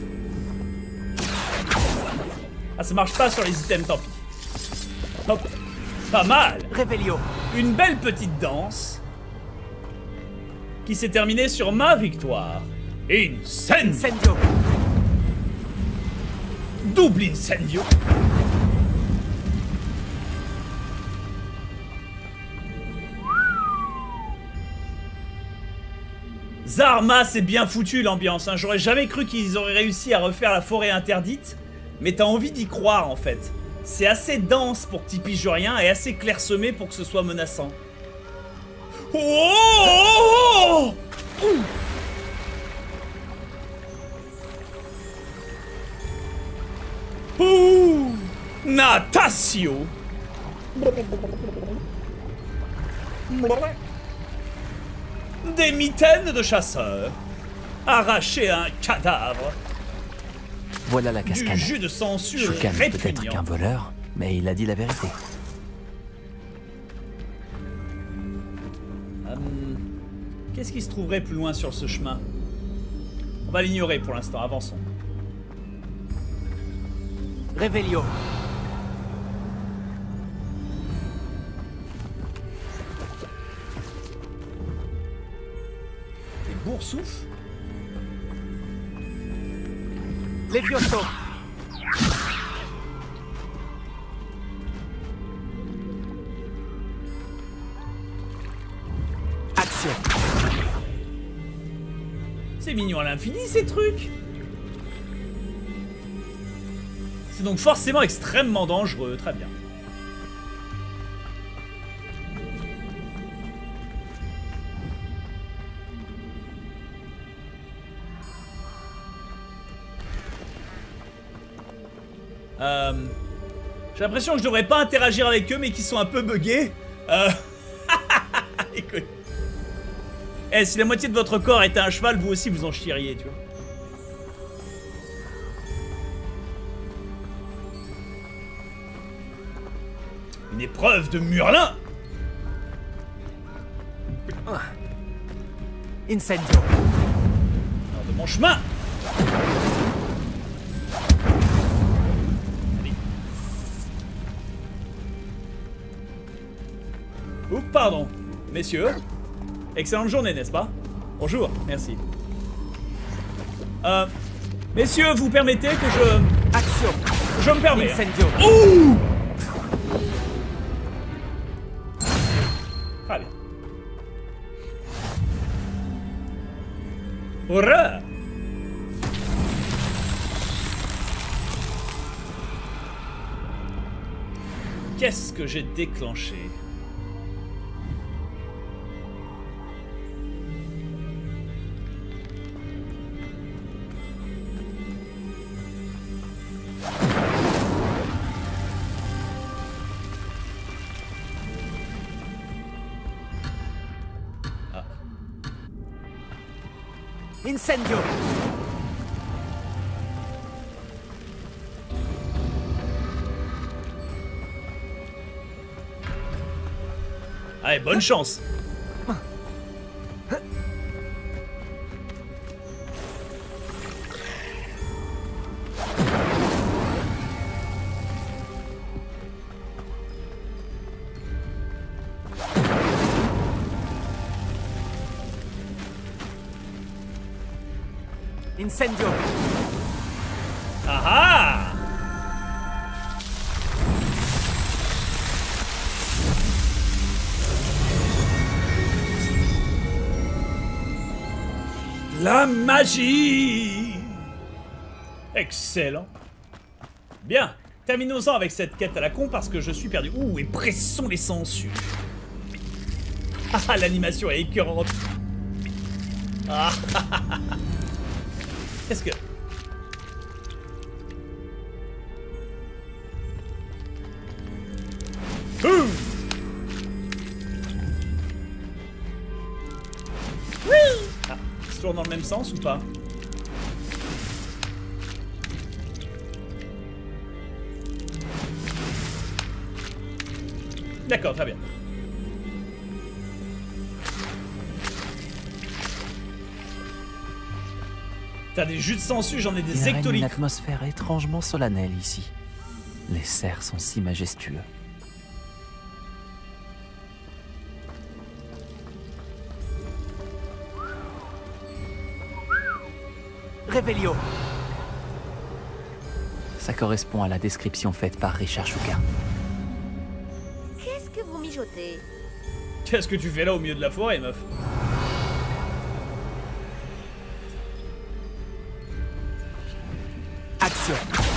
Ah, ça marche pas sur les items, tant pis. Hop. Pas mal. Revelio. Une belle petite danse qui s'est terminée sur ma victoire. Incendio. Double incendio. Zarma, c'est bien foutu l'ambiance, hein. J'aurais jamais cru qu'ils auraient réussi à refaire la forêt interdite, mais t'as envie d'y croire en fait. C'est assez dense pour que t'y piges rien et assez clairsemé pour que ce soit menaçant. Oh, Natatio. Des mitaines de chasseurs. Arracher un cadavre. Voilà la cascade. Du jus de censure Shuka n'est peut-être répugnant. qu'un voleur, mais il a dit la vérité. Qu'est-ce qui se trouverait plus loin sur ce chemin? On va l'ignorer pour l'instant, avançons. Revelio. Des boursoufs? Levioso. C'est mignon à l'infini ces trucs. C'est donc forcément extrêmement dangereux, très bien. J'ai l'impression que je devrais pas interagir avec eux mais qu'ils sont un peu buggés. Écoute. Eh, si la moitié de votre corps était un cheval, vous aussi vous en chieriez, tu vois. Une épreuve de Murlin. Incendio. Hors de mon chemin. Allez. Oups, pardon. Messieurs. Excellente journée, n'est-ce pas? Bonjour, merci. Messieurs, vous permettez que je... Action. Je me permets. Incendio. Ouh! Très bien. Hurrah! Qu'est-ce que j'ai déclenché? Incendio. Allez, bonne chance. Incendio. Ah ah! La magie! Excellent. Bien, terminons-en avec cette quête à la con parce que je suis perdu. Ouh, et pressons les sangsues. Ah, l'animation est écœurante. Ah, qu'est-ce que... Boum! Oui! Ah, il se tourne dans le même sens ou pas? D'accord, très bien. T'as des jus de sangsue, j'en ai des Il règne ectoliques. une atmosphère étrangement solennelle ici. Les cerfs sont si majestueux. Revelio. Ça correspond à la description faite par Richard Shuka. Qu'est-ce que vous mijotez? Qu'est-ce que tu fais là au milieu de la forêt, meuf? Action.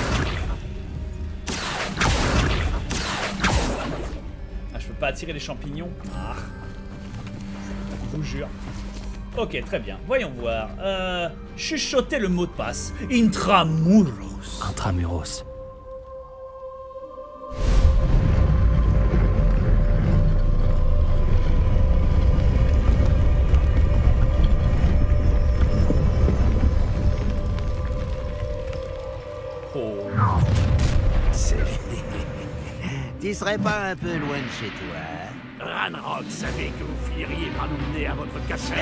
Ah, je peux pas attirer les champignons. Ah. Je vous jure. Ok, très bien. Voyons voir. Chuchoter le mot de passe. Intramuros. Intramuros. Oh. Tu serais pas un peu loin de chez toi? Ranrock savait que vous finiriez par nous mener à votre cachette.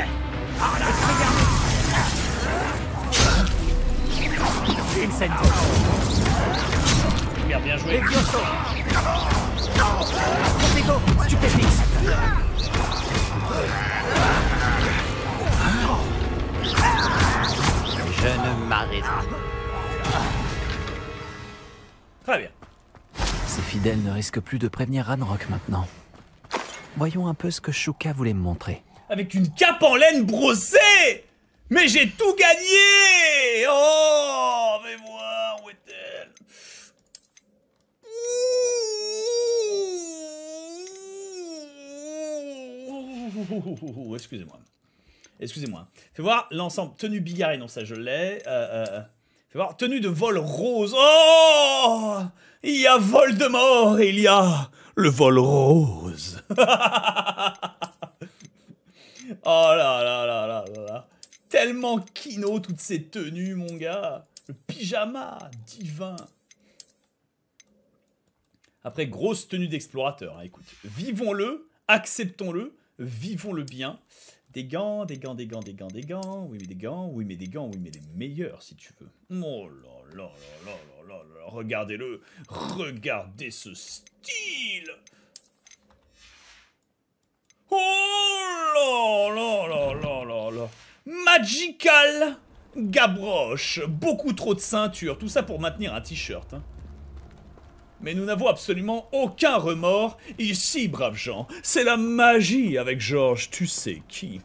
Incendio. Bien, bien joué. Levioso. Contigo. Stupéfix. Je ne m'arrête pas. Très bien. Ces fidèles ne risquent plus de prévenir Ranrock maintenant. Voyons un peu ce que Shuka voulait me montrer. Avec une cape en laine brossée! Mais j'ai tout gagné! Oh, fais voir, où est-elle? Excusez-moi. Excusez-moi. Fais voir l'ensemble. Tenue bigarrée, non, ça je l'ai. Fais voir, tenue de vol rose. Oh! Il y a Voldemort et il y a le vol rose. Oh là là là là là. Tellement kino toutes ces tenues, mon gars. Le pyjama, divin. Après, grosse tenue d'explorateur. Hein, écoute, vivons-le, acceptons-le, vivons-le bien. Des gants, des gants, des gants, des gants, des gants. Oui, mais des gants, oui, mais des gants, oui, mais les meilleurs, si tu veux. Oh là là là là là là là. Regardez-le. Regardez ce style. Oh là là là là là là. Magical Gabroche. Beaucoup trop de ceinture. Tout ça pour maintenir un t-shirt. Hein. Mais nous n'avons absolument aucun remords ici, braves gens. C'est la magie avec Georges, tu sais qui.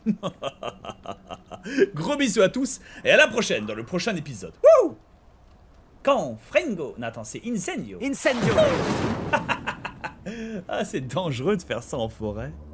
Gros bisous à tous et à la prochaine dans le prochain épisode. Wouh! Confringo. Non, attends, c'est Incendio. Incendio. Ah, c'est dangereux de faire ça en forêt.